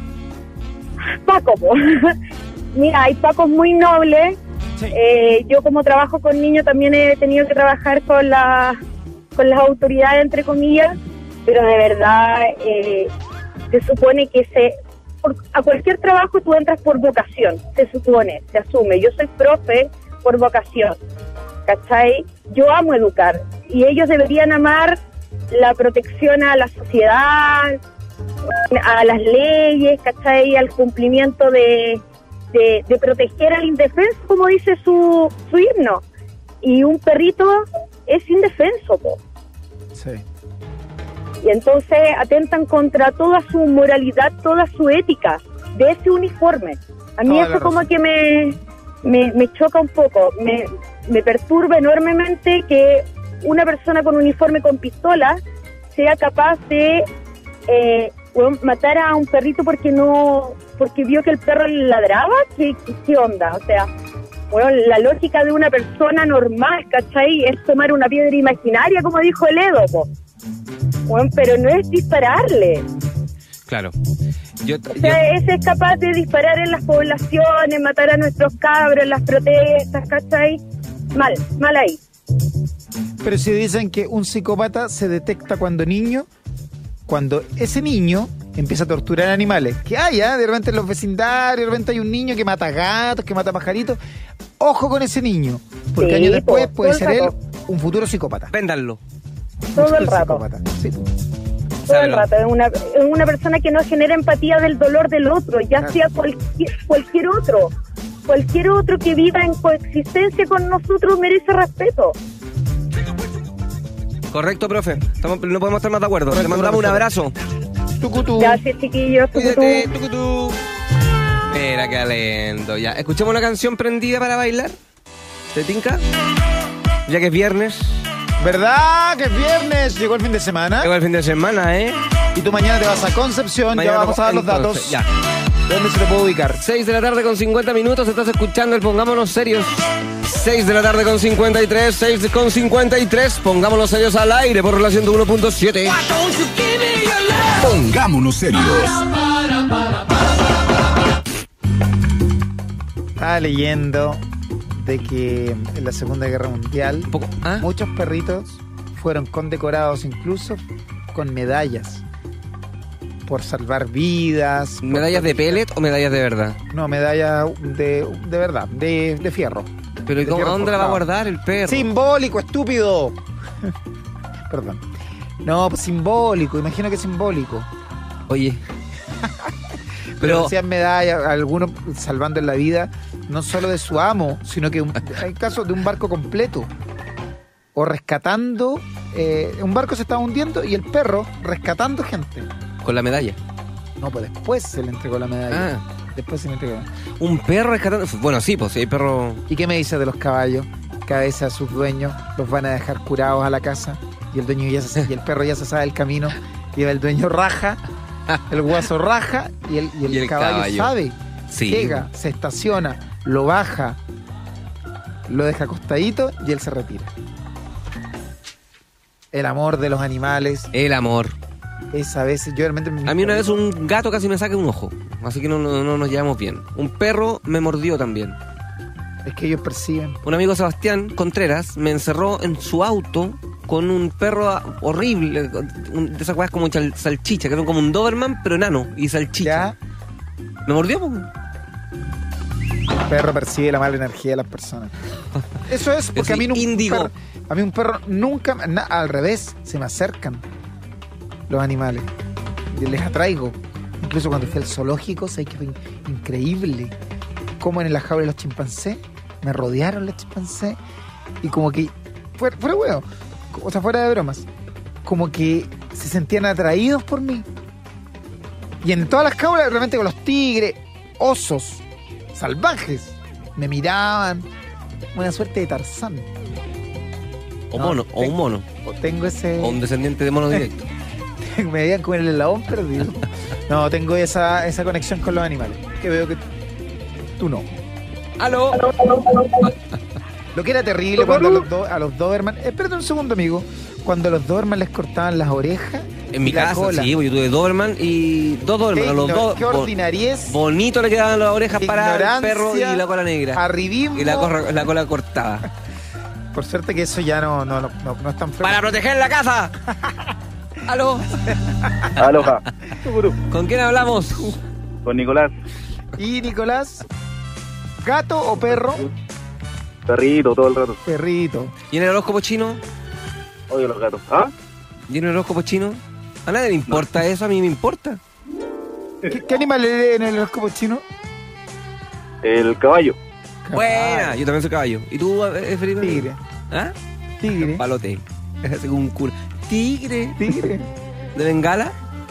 Paco, po. Mira, hay Pacos muy nobles. Sí. Eh, yo como trabajo con niños también he tenido que trabajar con la, con las autoridades, entre comillas, pero de verdad eh, se supone que se por- a cualquier trabajo tú entras por vocación, se supone, se asume. Yo soy profe por vocación, ¿cachai? Yo amo educar y ellos deberían amar la protección a la sociedad, a las leyes, ¿cachai? Al cumplimiento de, de, de proteger al indefenso, como dice su, su himno. Y un perrito es indefenso, po. Sí. Y entonces atentan contra toda su moralidad, toda su ética de ese uniforme. A mí Toda la eso como razón. que me, me, me choca un poco, me, me perturba enormemente que una persona con uniforme con pistola sea capaz de eh, weón, matar a un perrito porque no, porque vio que el perro le ladraba, ¿qué, qué, qué onda? O sea, bueno, la lógica de una persona normal, ¿cachai? Es tomar una piedra imaginaria, como dijo el Edo, po. Bueno, pero no es dispararle. Claro. Yo, o sea, yo... ese es capaz de disparar en las poblaciones, matar a nuestros cabros en las protestas, ¿cachai? Mal, mal ahí. Pero si dicen que un psicópata se detecta cuando niño, cuando ese niño empieza a torturar animales. Que hay, ¿eh? De repente en los vecindarios, de repente hay un niño que mata gatos, que mata pajaritos. Ojo con ese niño, porque sí, años después po, puede ser él un futuro psicópata. Véndanlo. Todo el rato. Sí. Todo el rato. Es una, es una persona que no genera empatía del dolor del otro, ya claro. sea cualquier, cualquier otro. Cualquier otro que viva en coexistencia con nosotros merece respeto. Correcto, profe. Estamos, no podemos estar más de acuerdo. Correcto, le mandamos un abrazo. Tucutú. Gracias, chiquillos. Cuídate, tucutú. Mira qué lindo. Ya, escuchemos una canción prendida para bailar. ¿Te tinca? Ya que es viernes. ¿Verdad que es viernes? Llegó el fin de semana. Llegó el fin de semana, ¿eh? Y tú mañana te vas a Concepción. Mañana ya vamos a dar los entonces, datos. Ya. ¿Dónde se te puede ubicar? seis de la tarde con cincuenta minutos. Estás escuchando el Pongámonos Serios. seis de la tarde con cincuenta y tres. seis con cincuenta y tres. Pongámonos Serios al aire por Relación uno punto siete. Pongámonos Serios. Estaba leyendo de que en la Segunda Guerra Mundial ¿Poco? ¿Ah? muchos perritos fueron condecorados incluso con medallas por salvar vidas. ¿Medallas por... de pellet o medallas de verdad? No, medallas de, de verdad, de, de fierro. ¿Pero de cómo, fierro dónde forjado. la va a guardar el perro? Simbólico, estúpido. Perdón. No, pues simbólico, imagino que es simbólico. Oye. Pero, Pero decían medallas, algunos salvando en la vida, no solo de su amo, sino que un, hay casos de un barco completo. O rescatando, eh, un barco se estaba hundiendo y el perro rescatando gente. con la medalla. No, pues después se le entregó la medalla. Ah. Después se le entregó. Un perro rescatando. Bueno, sí, pues si hay perro. ¿Y qué me dices de los caballos? Que a veces a sus dueños los van a dejar curados a la casa y el dueño ya se, y el perro ya se sabe el camino. Y el dueño raja, el guaso raja y el, y el, Y el caballo, caballo. sabe. Sí. Llega, se estaciona, lo baja, lo deja acostadito y él se retira. El amor de los animales El amor. es a veces... Yo realmente me- A mí una vez un gato casi me saca un ojo. Así que no, no, no nos llevamos bien. Un perro me mordió también. Es que ellos perciben. Un amigo, Sebastián Contreras, me encerró en su auto con un perro horrible, un- de esas cosas como chal- salchicha, que son como un Doberman, pero enano y salchicha. Ya, ¿Me mordió? Po? el perro percibe la mala energía de las personas. Eso es porque Yo a mí, soy nunca, índigo. perro- a mí un perro nunca... na- al revés, se me acercan los animales. Y les atraigo. Incluso cuando fui al zoológico, sé que fue in- increíble. Como en la jaula de los chimpancés, me rodearon los chimpancés y como que... Fuera, fuera huevo, o sea, fuera de bromas. Como que se sentían atraídos por mí. Y en todas las jaulas, realmente con los tigres, osos, salvajes, me miraban. Una suerte de Tarzán. O No, mono, o tengo- un mono. O tengo ese... O un descendiente de mono directo. me veían con el eslabón perdido. No, tengo esa, esa conexión con los animales. Que veo que tú no. ¡Aló! Lo que era terrible cuando a los, do, a los Doberman... Espérate un segundo, amigo. Cuando a los Doberman les cortaban las orejas En mi y la casa, cola. sí, pues yo tuve Doberman y dos Doberman. Qué, a los igno- dos. qué bo- ordinariez. bonito le quedaban las orejas Qué para el ignorancia, perro y la cola negra. Arribismo. Y la, corra- la cola cortada. Por suerte que eso ya no, no, no, no, no es tan ¡Para frecuente. proteger la casa! ¡Aló! Aloha, ¿Con quién hablamos? con Nicolás, Y Nicolás, ¿gato o perro? perrito todo el rato. Perrito. ¿Y en el horóscopo chino? Odio los gatos. ¿Ah? ¿Y en el horóscopo chino? A nadie le importa eso, a mí me importa. ¿Qué, qué animal le lee en el horóscopo chino? El caballo. Buena, yo también soy caballo. ¿Y tú, eh, Felipe? Tigre. ¿Ah? Tigre. Palote. Es un culo. Tigre. Tigre. ¿De Bengala?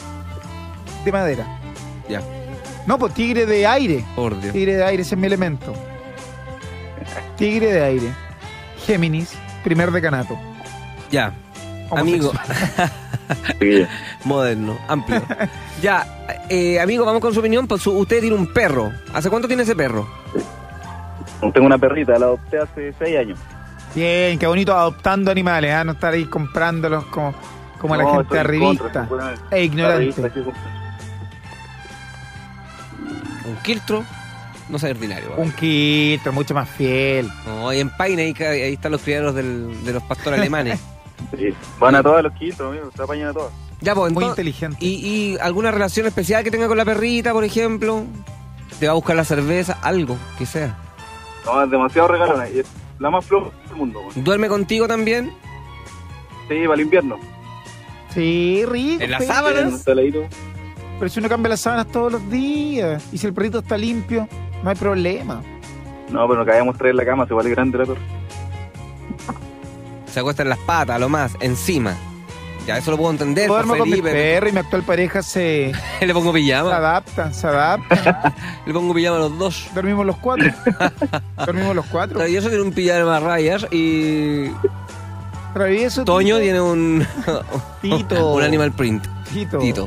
De madera. Ya, No, pues tigre de aire. por Dios. Tigre de aire, ese es mi elemento. Tigre de aire. Géminis, primer decanato. Ya. amigo. Sí. Moderno, amplio. Ya, eh, amigo, vamos con su opinión. Pues, su- usted tiene un perro. ¿Hace cuánto tiene ese perro? Tengo una perrita, la adopté hace seis años. Bien, qué bonito adoptando animales, ¿ah? No estar ahí comprándolos como, como la No, gente estoy en arribista contra, se puede- e ignorante. arribista, sí, sí. Un quiltro. No sé, ordinario. ¿Va? Un quiltro, mucho más fiel. No, ahí en Paine, ahí, ca- ahí están los criaderos del- de los pastores alemanes. Sí. Van a todos los quiltros, amigo, se apañan a todos. Ya, pues, Muy entonces- inteligente. ¿Y, ¿Y alguna relación especial que tenga con la perrita, por ejemplo? ¿Te va a buscar la cerveza? Algo, que sea. No, es demasiado regalona. Y es la más floja del mundo, weón. ¿Duerme contigo también? Sí, para el invierno. Sí, rico. ¿En las sí. sábanas? Un taladito. Pero si uno cambia las sábanas todos los días y si el perrito está limpio, no hay problema. No, pero no cabíamos traer la cama, se vale grande la torre. Se acuesta en las patas, a lo más, encima. Ya, eso lo puedo entender. Yo duermo por con mi Felipe. perro y mi actual pareja se, Le pongo se pijama. adapta, se adapta. Le pongo pijama a los dos. Dormimos los cuatro. Dormimos los cuatro. Travieso tiene un pijama a rayas y Travieso, Toño Tito. tiene un... Tito. un animal print. Tito. Tito.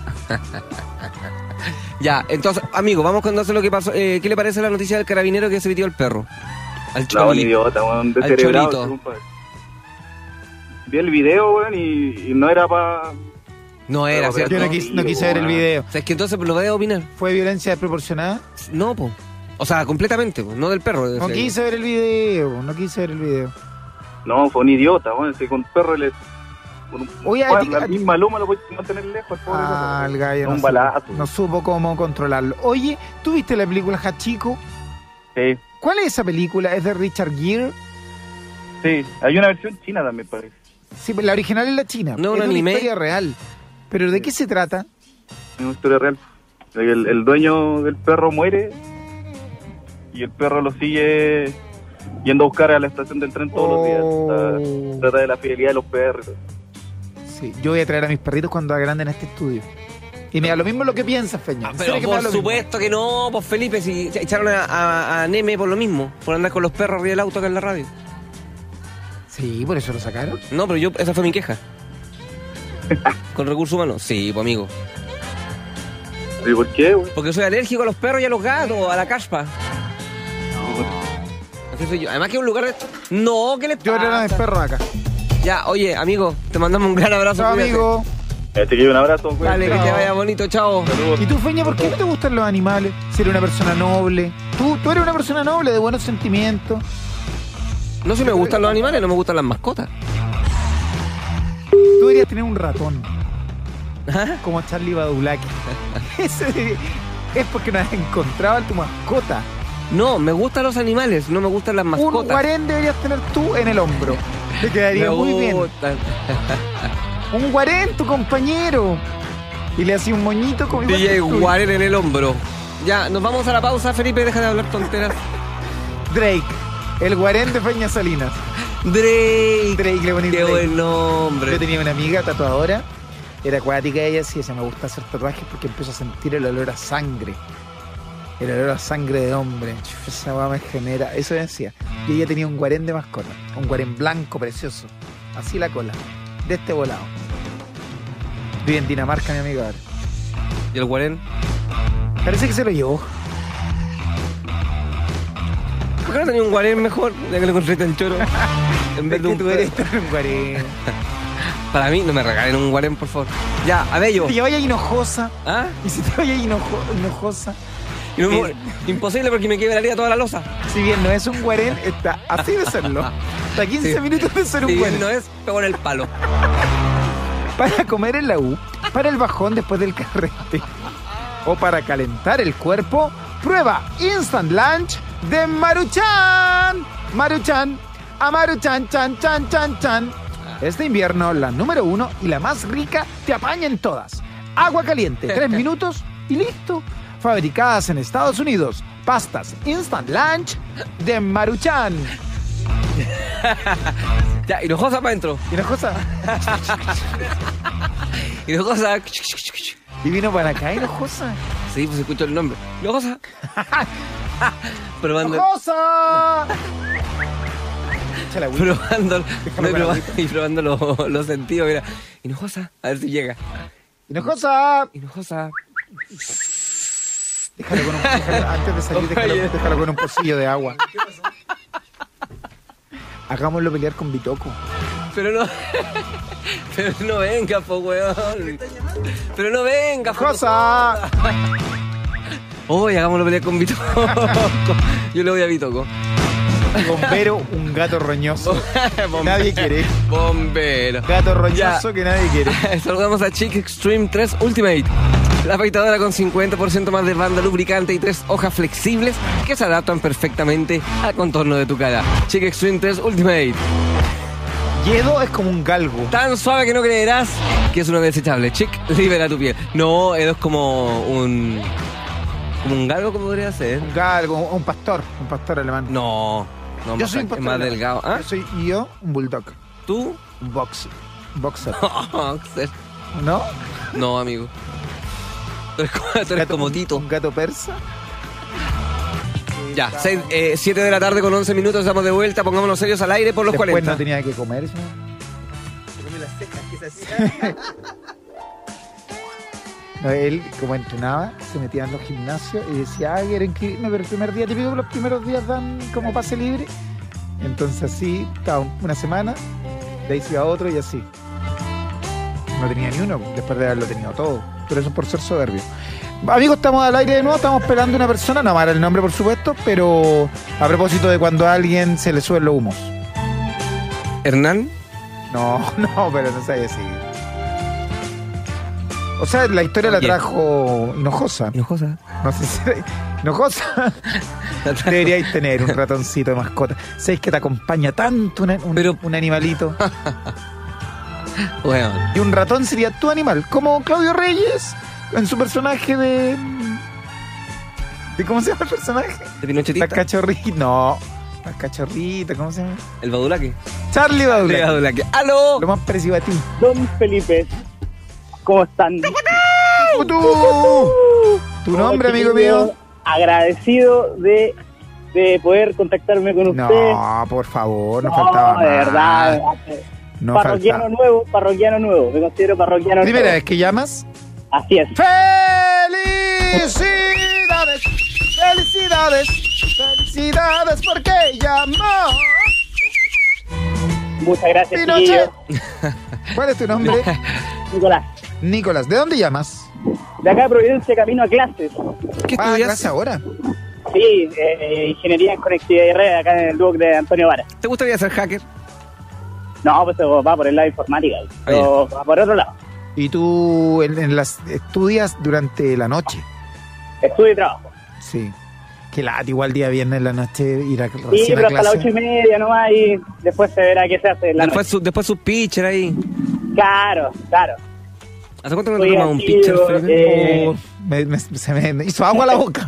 Ya, entonces, amigo, vamos con entonces lo que pasó. Eh, ¿Qué le parece la noticia del carabinero que se metió al perro? Al No, un Choli. idiota, weón, Al descerebrado. Cholito. ese compadre. Vi el video, weón, y, y no era para... No era, Pero, ¿cierto? Yo no quise, no quise ver el video. O sea, es que entonces lo voy a opinar. ¿Fue violencia desproporcionada? No, po. O sea, completamente, po. No del perro. No decía quise ver el video, no quise ver el video. No, fue un idiota, weón, ese con perro le... Con un, Oye, a weón, ti- la a ti- misma luma lo puedes mantener lejos. el pobre Ah, perro, el gallo un no, balazo. supo, no supo cómo controlarlo. Oye, ¿tú viste la película Hachiko? Sí, ¿Cuál es esa película? ¿Es de Richard Gere? sí. Hay una versión china también, parece. Sí, la original es la china. No, es un una anime. historia real. ¿Pero de qué se trata? Es una historia real. El, el dueño del perro muere y el perro lo sigue yendo a buscar a la estación del tren todos los días. Oh. O sea, trata de la fidelidad de los perros. Sí, yo voy a traer a mis perritos cuando agranden este estudio. Y mira, lo mismo lo que piensas, Feña. Ah, En pero serio que me da por lo mismo. supuesto que no, pues Felipe, si se echaron a, a- a Neme por lo mismo, por andar con los perros arriba del auto acá en la radio. Sí, por eso lo sacaron. No, pero yo, esa fue mi queja. ¿Con recursos humanos? Sí, pues amigo. ¿Y por qué, güey? Porque soy alérgico a los perros y a los gatos, a la caspa. Así soy yo. Además que es un lugar de... No, ¿qué le Yo era mis pasa? perros acá. Ya, oye, amigo, te mandamos un gran abrazo. Chao, cuídate. amigo. Te quiero un abrazo, güey. Dale, que te Chao. vaya bonito, chao. ¿Y tú, Feña, por qué no te gustan los animales? Si eres una persona noble. Tú, tú eres una persona noble, de buenos sentimientos. No, si me gustan los animales, no me gustan las mascotas. Tú deberías tener un ratón, ¿Ah? como Charlie Badulaki. Ese de- es porque no has encontrado a tu mascota. No, me gustan los animales, no me gustan las Un mascotas. guarén deberías tener tú en el hombro. Te quedaría Me muy bien. gustan. Un guarén, tu compañero. Y le hacía un moñito como igual D J que tú. Warren en el hombro. Ya, nos vamos a la pausa, Felipe, deja de hablar tonteras. Drake, el guarén de Feña Salinas. Drake. Drake, le ponía Qué Drake. buen nombre. Yo tenía una amiga tatuadora, era acuática ella, sí, ella me gusta hacer tatuajes porque empiezo a sentir el olor a sangre. El olor a sangre de hombre. Esa weá me genera, eso decía. Y ella tenía un guarén de mascota, un guarén blanco precioso. Así la cola, de este volado. Vive en Dinamarca, mi amiga ahora. ¿Y el Warren? Parece que se lo llevó. ¿Por qué no tenía un Warren mejor? Ya que lo encontré tan choro. En Es vez de que un tú eres tener un guarén. Para mí, no me regalen un Warren, por favor. Ya, a Bello. Te vaya hinojosa. ¿Ah? Y si te vaya hinojo, hinojosa. Y no me- Eh. Imposible porque me quebraría toda la losa. Si bien no es un guarén, está así de serlo. Está a quince Sí. minutos de ser un Si bien guarén. no es, pego en el palo. Para comer en la U, para el bajón después del carrete o para calentar el cuerpo, prueba Instant Lunch de Maruchan. Maruchan, a Maruchan, chan, chan, chan, chan. Este invierno, la número uno y la más rica te apaña en todas. Agua caliente, tres minutos y listo. Fabricadas en Estados Unidos, pastas Instant Lunch de Maruchan. Ya, hinojosa para adentro. Hinojosa. Hinojosa. Y vino para acá, Hinojosa. Sí, pues escucho el nombre. Hinojosa. Probando. ¡Hinojosa! Échale agüita. Probando, Déjalo no, y con probando, agüita. y probando los los sentidos, mira. Hinojosa, a ver si llega. Hinojosa. Hinojosa. Déjalo con un, déjalo- antes de salir, déjalo, Oye. déjalo con un pocillo de agua. Hagámoslo pelear con Bitoco. Pero no. Pero no venga, po, weón. Pero no venga, po. ¡Cosa! Oye, hagámoslo pelear con Bitoco. Yo le voy a Bitoco. Bombero, un gato roñoso. que nadie quiere. Bombero. Gato roñoso Ya. que nadie quiere. Saludamos a Chic Extreme tres Ultimate. La afeitadora con cincuenta por ciento más de banda lubricante y tres hojas flexibles que se adaptan perfectamente al contorno de tu cara. Chic Extreme tres Ultimate. Yedo es como un galgo. Tan suave que no creerás que es uno desechable. Chic, libera tu piel. No, Edo es como un... Como un galgo, como podría ser. Un galgo, un pastor. Un pastor alemán. No, no, yo más, soy un es pastor más alemán. delgado. ¿Ah? Yo soy y yo, un bulldog. ¿Tú? Un boxer. Boxer. Boxer. ¿No? No, amigo. Tú eres como, tú eres como Tito. Un gato persa. Ya, siete de la tarde con once minutos, estamos de vuelta, pongámonos serios al aire por los Después cuarenta. no tenía que comer eso. No, él, como entrenaba, se metía en los gimnasios y decía, ay, quiero inscribirme, pero el primer día, típico que los primeros días dan como pase libre. Entonces así, cada un- una semana, de ahí se iba a otro y así. No tenía ni uno, después de haberlo tenido todo. Pero eso por ser soberbio. Amigos, estamos al aire de nuevo, estamos pelando a una persona, no amar el nombre por supuesto, pero a propósito de cuando a alguien se le suben los humos. Hernán, No, no, pero no sé así. O sea, la historia la Oye. trajo Hinojosa. Hinojosa. No sé si... Hinojosa. Deberíais tener un ratoncito de mascota. ¿Sabéis que te acompaña tanto una- un, Pero- un animalito? Bueno, Y un ratón sería tu animal. Como Claudio Reyes en su personaje de... de ¿Cómo se llama el personaje? de La Pinochetita. cachorrita. No. La cachorrita, ¿cómo se llama? El Badulaque. Charlie El Badulaque. Badulaque. ¡Aló! Lo más parecido a ti. Don Felipe, ¿cómo están? ¡Tú! ¿Tu nombre, Hola, amigo chiquillos. mío? Agradecido de, de poder contactarme con usted. No, por favor, no, faltaba de más. verdad. No parroquiano faltaba. nuevo, parroquiano nuevo. Me considero parroquiano ¿Primera nuevo. vez que llamas? Así es. ¡Felicidades! ¡Felicidades! ¡Felicidades porque llamó! Muchas gracias, Pinochet. chiquillos. ¿Cuál es tu nombre? Nicolás. Nicolás. ¿De dónde llamas? De acá de Providencia, camino a clases. ¿Qué Ah, estudias? clase ahora. Sí, eh, ingeniería en conectividad y red acá en el Duoc de Antonio Vara. ¿Te gustaría ser hacker? No, pues eso va por el lado informática. Pero va por otro lado. ¿Y tú en, en las estudias durante la noche? Estudio y trabajo. Sí. Qué lata, igual día viernes en la noche ir a Sí, recién pero a hasta las ocho y clase. media nomás y después se verá qué se hace en la Después, noche. su, después sus pitcher ahí. Claro, claro. ¿Hace cuánto que no Oiga, tomas un tío, pitcher, Felipe? eh, Oh, me, me- se me hizo agua a la boca.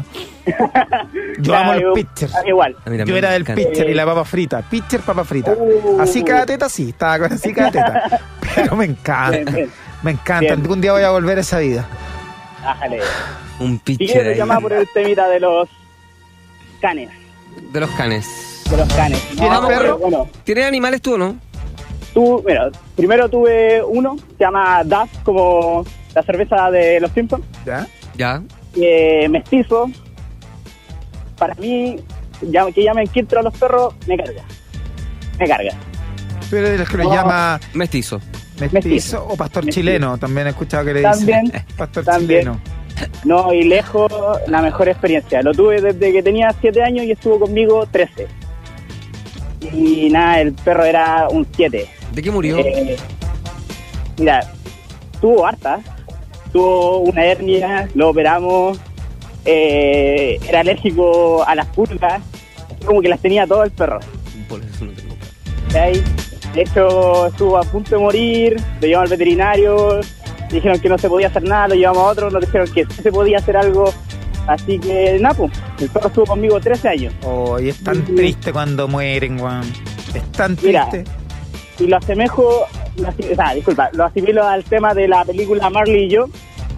Yo Claro, amo yo- los pitchers. ah, Igual. A mí también Yo me era del encanta. pitcher y la papa frita. Pitcher, papa frita. Uh. Así cada teta, sí. Estaba con así cada teta. Pero me Bien, encanta. bien. Me encanta. Bien. Algún día voy a volver a esa vida. Ájale. Un Y pitcher quiero ahí. llamar por el temita de los canes. De los canes. De los canes. ¿Tienes No, perro? pero Bueno, ¿Tienes animales tú o no? tú, mira, primero tuve uno, se llama Duff, como la cerveza de los Simpsons. ¿Ya? Ya. Eh, mestizo. Para mí, ya, que llamen Quiltro a los perros, me carga. Me carga. Tú eres de los que lo No. llama Mestizo. mestizo, Mestizo. o pastor Mestizo. chileno. También he escuchado que le dicen. También, Pastor también. chileno. No, y lejos, la mejor experiencia. Lo tuve desde que tenía siete años y estuvo conmigo trece. Y nada, el perro era un siete. ¿De qué murió? Eh, mira, tuvo harta. Tuvo una hernia, lo operamos. eh, era alérgico a las pulgas. Como que las tenía todo el perro. Por eso no tengo perro. ¿Cachai? De hecho, estuvo a punto de morir. Lo llevamos al veterinario. Dijeron que no se podía hacer nada, lo llevamos a otro. Nos dijeron que sí se podía hacer algo. Así que, Napo, el perro estuvo conmigo trece años. Oh, y es tan triste cuando mueren, Juan. Es tan Mira. triste. Y lo asemejo, lo asi- o sea, disculpa, lo asimilo al tema de la película Marley y yo.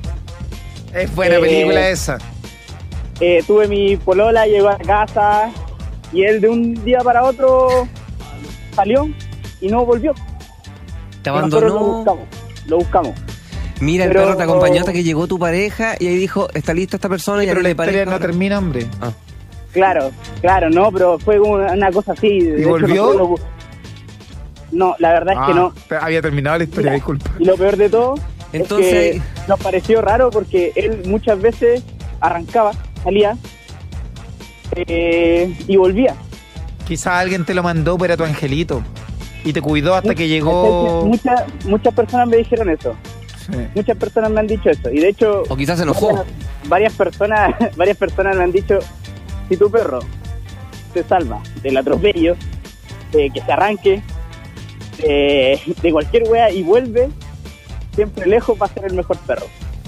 Es buena eh, película esa. Eh, tuve mi polola, llegó a casa y él de un día para otro salió y no volvió. Te Y nosotros lo abandonó. buscamos, lo buscamos. Mira, el Pero- perro te acompañó hasta que llegó tu pareja y ahí dijo, está lista esta persona y Pero la le historia no termina, hombre. Ah. Claro, claro, no, pero fue una, una cosa así. De hecho, volvió? nosotros lo bu- No, la verdad es que no. Ah, había terminado la historia, Mira, disculpa. Y lo peor de todo Entonces- es que nos pareció raro porque él muchas veces arrancaba, salía eh, y volvía. Quizá alguien te lo mandó, pero era tu angelito. Y te cuidó hasta que llegó... Muchas, muchas personas me dijeron eso. Sí. Muchas personas me han dicho eso. Y de hecho, O quizás se enojó. varias, varias personas varias personas me han dicho, si tu perro se salva del atropello, de que se arranque, de, de cualquier wea y vuelve, siempre lejos va a ser el mejor perro.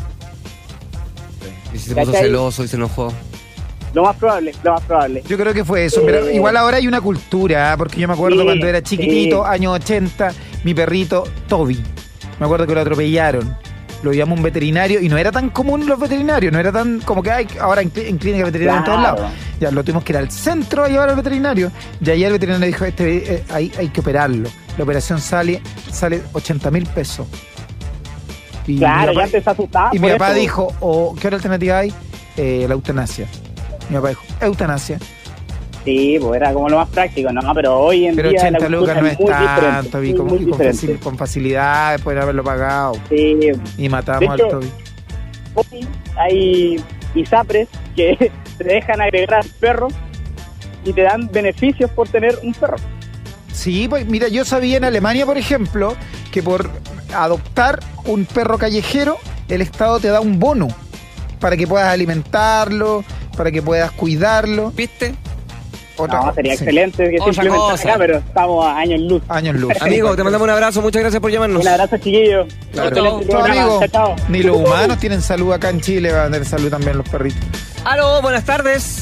Y si se puso ¿Cachai? celoso y se enojó. Lo más probable, lo más probable. Yo creo que fue eso, pero Eh, igual ahora hay una cultura, ¿eh? Porque yo me acuerdo sí, cuando era chiquitito, sí. años ochenta, mi perrito Toby, me acuerdo que lo atropellaron, lo llamó un veterinario y no era tan común los veterinarios, no era tan como que hay ahora en, clí- en clínica veterinaria en todos Claro. lados. Ya lo tuvimos que ir al centro a llevar al veterinario y ahí el veterinario dijo, este eh, hay, hay que operarlo, la operación sale sale ochenta mil pesos. Y Claro, mi ya papá- te está asustado. Y mi por papá eso. dijo, o ¿qué otra alternativa hay? Eh, la eutanasia. Mi papá dijo, eutanasia. Sí, pues era como lo más práctico, ¿no? Pero hoy en Pero día ochenta la lucas no cultura es muy diferente, tanto, y muy, con, muy y con, diferente. facil- con facilidad pueden haberlo pagado. Sí, Y matamos De al hecho, Toby. hoy hay ISAPRES que te dejan agregar perros y te dan beneficios por tener un perro. Sí, pues mira, yo sabía en Alemania, por ejemplo, que por adoptar un perro callejero, el Estado te da un bono para que puedas alimentarlo, para que puedas cuidarlo. ¿Viste? Otra- No, sería sí, excelente que Otra simplemente cosa. acá, pero estamos a años luz. Años luz. Amigo, te mandamos un abrazo, muchas gracias por llamarnos. Un abrazo, chiquillos. Claro. Excelente Chao, programa. amigo. Chao, chao. Ni los humanos tienen salud acá en Chile, van a tener salud también los perritos. Aló, buenas tardes.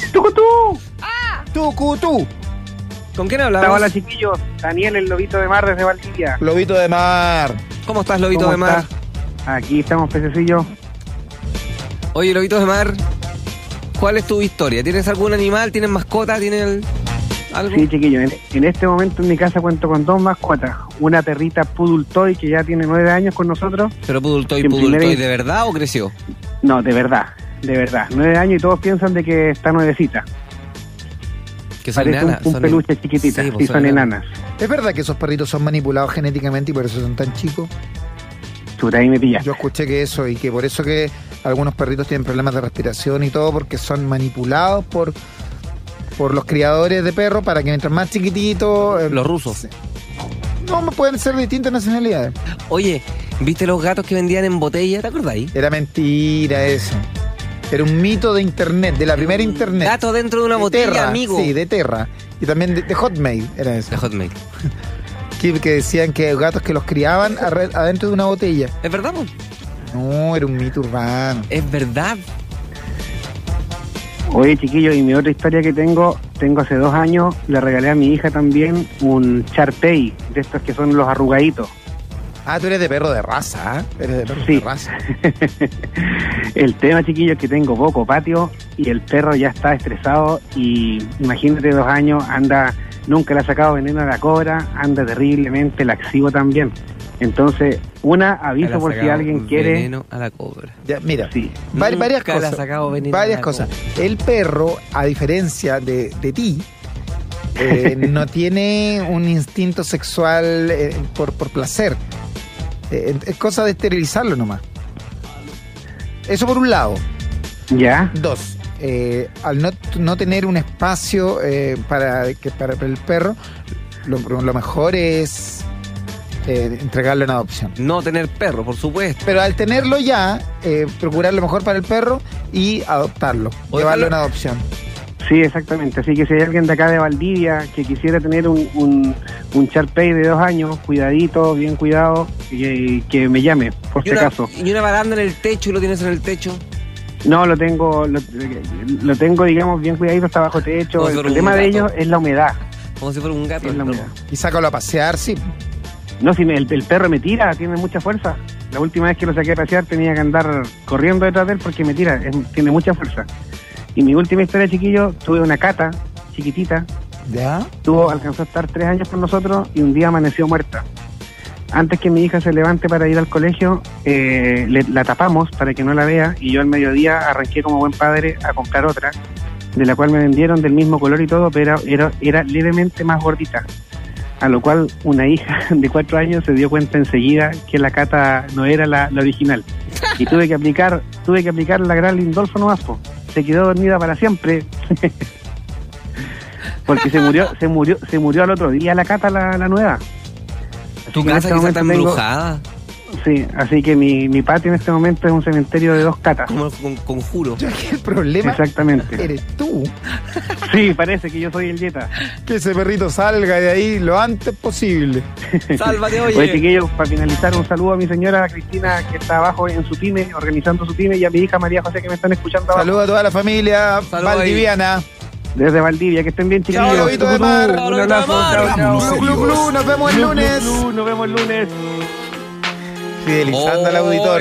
Tucutú, ¿Con quién hablamos? Hola chiquillos, Daniel el Lobito de Mar desde Valdivia. lobito de mar. ¿Cómo estás, Lobito ¿Cómo de Mar? estás? Aquí estamos, pececillos. Oye, Lobito de Mar, ¿cuál es tu historia? ¿Tienes algún animal? ¿Tienes mascota? ¿Tienes el- algo? Sí, chiquillos, en, en este momento en mi casa cuento con dos mascotas. Una perrita Poodle Toy que ya tiene nueve años con nosotros. ¿Pero Poodle Toy, En Poodle primera Toy in- de verdad o creció? No, de verdad, de verdad. Nueve años y todos piensan de que está nuevecita. Que son Parece un, enanas. un son peluche en- chiquitita Sí, y pues son enanas. ¿Es verdad que esos perritos son manipulados genéticamente y por eso son tan chicos? Chuta, ahí me pilla. Yo escuché que eso y que por eso que algunos perritos tienen problemas de respiración y todo porque son manipulados por por los criadores de perros para que mientras más chiquititos eh, Los rusos. no pueden ser de distintas nacionalidades. Oye, ¿viste los gatos que vendían en botella? ¿Te acordáis? Era mentira eso. Era un mito de internet, de la primera internet. Gato dentro de una De botella, Terra, amigo. Sí, de Terra. Y también de, de Hotmail era eso. De Hotmail. Que, que decían que gatos que los criaban arre- adentro de una botella. ¿Es verdad, po? No, era un mito urbano. Es verdad. Oye, chiquillos, y mi otra historia que tengo, tengo hace dos años, le regalé a mi hija también un Charpey, de estos que son los arrugaditos. Ah, tú eres de perro de raza, ¿eh? Eres de perro Sí. de raza. El tema, chiquillos, es que tengo poco patio y el perro ya está estresado y imagínate dos años, anda, nunca le ha sacado veneno a la cobra, anda terriblemente laxivo también. Entonces, una, aviso Le ha por si sacado alguien quiere... veneno a la cobra. Ya, mira, Sí. va- Nunca varias le ha cosas. sacado veneno a Varias la cosas. cobra. El perro, a diferencia de, de ti, eh, no tiene un instinto sexual eh, por, por placer. Eh, es cosa de esterilizarlo nomás. Eso por un lado. ¿Ya? Dos, eh, al no, no tener un espacio eh, para, que, para el perro, lo, lo mejor es eh, entregarlo en adopción. No tener perro, por supuesto. Pero al tenerlo ya, eh, procurar lo mejor para el perro y adoptarlo, O llevarlo dejarlo- en adopción. Sí, exactamente. Así que si hay alguien de acá de Valdivia que quisiera tener un, un, un Charpey de dos años, cuidadito, bien cuidado, y, que me llame, por Y si una, acaso. y una baranda en el techo y lo tienes en el techo. No, lo tengo, lo, lo tengo, digamos, bien cuidadito, está bajo techo. Como si El fuera un problema de gato. ellos es la humedad. Como si fuera un gato. Es la el humedad. perro. Y sácalo a pasear, sí. No, si me- el, el perro me tira, tiene mucha fuerza. La última vez que lo saqué a pasear tenía que andar corriendo detrás de él porque me tira, es- tiene mucha fuerza. Y mi última historia, chiquillo, tuve una cata chiquitita ¿Ya? Tuvo, alcanzó a estar tres años con nosotros y un día amaneció muerta. Antes que mi hija se levante para ir al colegio, eh, le, la tapamos para que no la vea y yo al mediodía arranqué como buen padre a comprar otra, de la cual me vendieron del mismo color y todo, pero era, era levemente más gordita. A lo cual una hija de cuatro años se dio cuenta enseguida que la Cata no era la, la original. Y tuve que aplicar tuve que aplicar la gran Lindolfo nomás, po. Se quedó dormida para siempre. Porque se murió se murió, se murió al otro día la Cata, la, la nueva. ¿Tu que en casa este quizá está momento tengo- embrujada? Sí, así que mi, mi patio en este momento es un cementerio de dos catas. Como con conjuro. Ya que el problema Exactamente. eres tú. Sí, parece que yo soy el Jetta. Que ese perrito salga de ahí lo antes posible. Sálvate, oye. Oye, chiquillos, para finalizar, un saludo a mi señora Cristina, que está abajo en su pyme, organizando su pyme, y a mi hija María José, que me están escuchando abajo. Saludos a toda la familia Saludos ahí. valdiviana. Desde Valdivia, que estén bien, chiquillos. Chao, lobito de mar. Un abrazo, Chao, chao, chao. Vámonos. Glu, glu, glu, nos vemos el lunes. Glu, glu, Nos vemos el lunes. Fidelizando al Oh. auditor.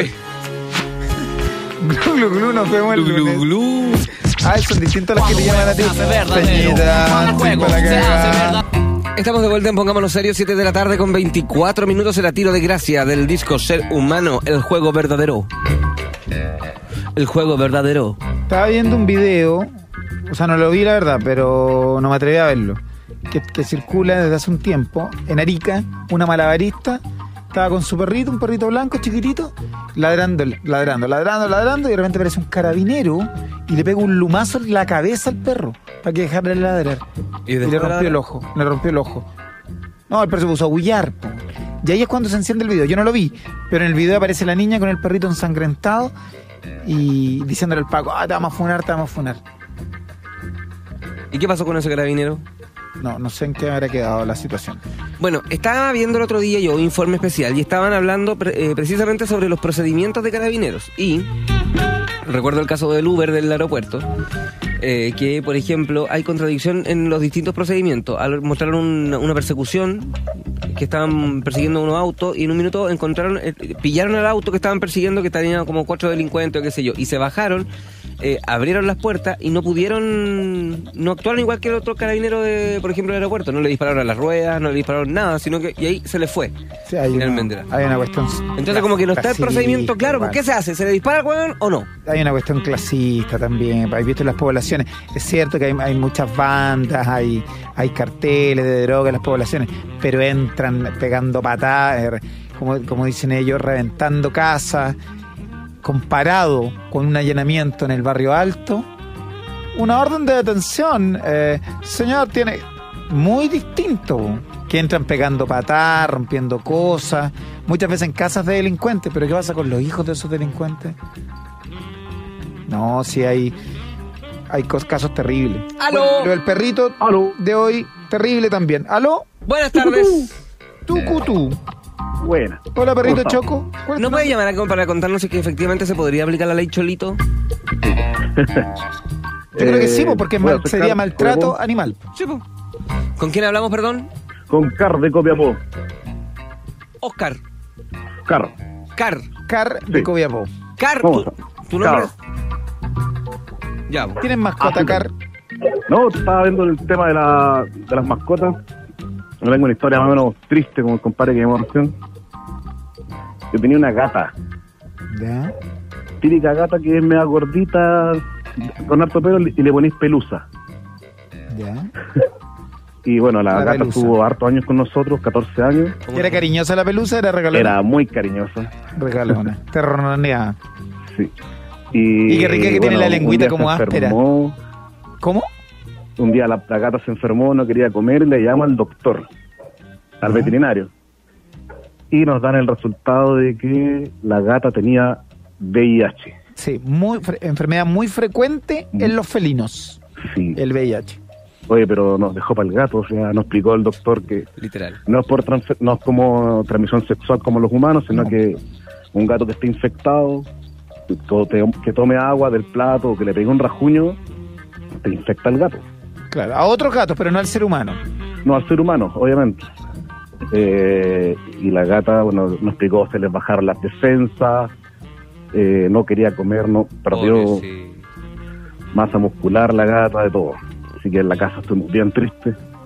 Glu, glu, glu, nos vemos el Glu, lunes. glu. Ah, son distintos los que te llaman a ti. Peñita, Juego para se que hace haga- verdad. Estamos de vuelta en Pongámonos Serios, siete de la tarde con veinticuatro minutos, el tiro de gracia del disco Ser Humano, el juego verdadero. El juego verdadero. Estaba viendo un video, o sea, no lo vi la verdad, pero no me atreví a verlo, que, que circula desde hace un tiempo en Arica, una malabarista estaba con su perrito, un perrito blanco chiquitito, ladrando, ladrando, ladrando, ladrando, y de repente aparece un carabinero y le pega un lumazo en la cabeza al perro para que dejara de ladrar. Y Y le después rompió el ojo, le rompió el ojo. No, el perro se puso a aullar, po. Y ahí es cuando se enciende el video. Yo no lo vi, pero en el video aparece la niña con el perrito ensangrentado y diciéndole al Paco, ah, te vamos a funar, te vamos a funar. ¿Y qué pasó con ese carabinero? No, no sé en qué habrá quedado la situación. Bueno, estaba viendo el otro día yo un informe especial y estaban hablando pre- eh, precisamente sobre los procedimientos de carabineros. Y recuerdo el caso del Uber del aeropuerto, eh, que por ejemplo hay contradicción en los distintos procedimientos. Al mostraron una, una persecución, que estaban persiguiendo unos autos y en un minuto encontraron, eh, pillaron al auto que estaban persiguiendo, que tenía como cuatro delincuentes o qué sé yo, y se bajaron. Eh, abrieron las puertas y no pudieron, no actuaron igual que el otro carabinero de, por ejemplo, del aeropuerto. No le dispararon a las ruedas, no le dispararon nada, sino que y ahí se le fue. Sí, hay, Finalmente. una, hay una cuestión. Entonces como que no está el clasista, procedimiento claro. ¿Por qué se hace? ¿Se le dispara al hueón o no? Hay una cuestión clasista también. Hay visto en las poblaciones. Es cierto que hay, hay muchas bandas, hay, hay carteles de droga en las poblaciones, pero entran pegando patadas, eh, como, como dicen ellos, reventando casas. Comparado con un allanamiento en el barrio alto, una orden de detención, eh, señor, tiene muy distinto, que entran pegando patadas, rompiendo cosas, muchas veces en casas de delincuentes. Pero ¿qué pasa con los hijos de esos delincuentes? No, sí hay hay cos- casos terribles. ¡Aló! Bueno, lo del perrito Aló. de hoy, terrible también. ¿Aló? Buenas tardes. Tucutú. Buena. Hola, perrito ¿Cómo estamos? Choco. ¿Cuál es ¿No tu puede nombre? llamar a para contarnos si que efectivamente se podría aplicar la ley Cholito? Yo creo que sí, Eh, porque bueno, mal- sería Car- maltrato Copiapó. animal. Sí, po. ¿Con quién hablamos, perdón? Con Car de Copiapó. Oscar. Car. Car. Car de Sí. Copiapó. Car. ¿Cómo ¿Tu, está? tu nombre? Car. Ya, po. ¿Tienes mascota, Ah, sí. Car? No, estaba viendo el tema de, la, de las mascotas. Yo tengo una historia más o menos triste como el compadre que llamó recién. Yo tenía una gata, Ya. típica gata que es media gordita, con harto pelo y le ponéis pelusa. Ya. Y bueno, la, La gata pelusa. estuvo hartos años con nosotros, catorce años. ¿Cómo ¿Era no? cariñosa la pelusa? ¿Era regalona? Era muy cariñosa, Regalona. Terroneada. sí. Y, Y qué rica que tiene la un lengüita día como se áspera. enfermó. ¿Cómo? Un día la, la gata se enfermó, no quería comer y le llama al doctor, al Ajá. veterinario. Y nos dan el resultado de que la gata tenía V I H. Sí, muy fre- enfermedad muy frecuente en los felinos, Sí. el V I H. Oye, pero nos dejó para el gato, o sea, nos explicó el doctor que Literal. no es por transfer- no es como transmisión sexual como los humanos, sino No. que un gato que esté infectado, que to- te- que tome agua del plato o que le pegue un rajuño, te infecta el gato. Claro, a otros gatos, pero no al ser humano. No al ser humano, obviamente. Eh, y la gata, bueno, nos explicó, se les bajaron las defensas, eh, no quería comer, no perdió Pobre, sí. masa muscular la gata, de todo. Así que en la casa estoy bien triste.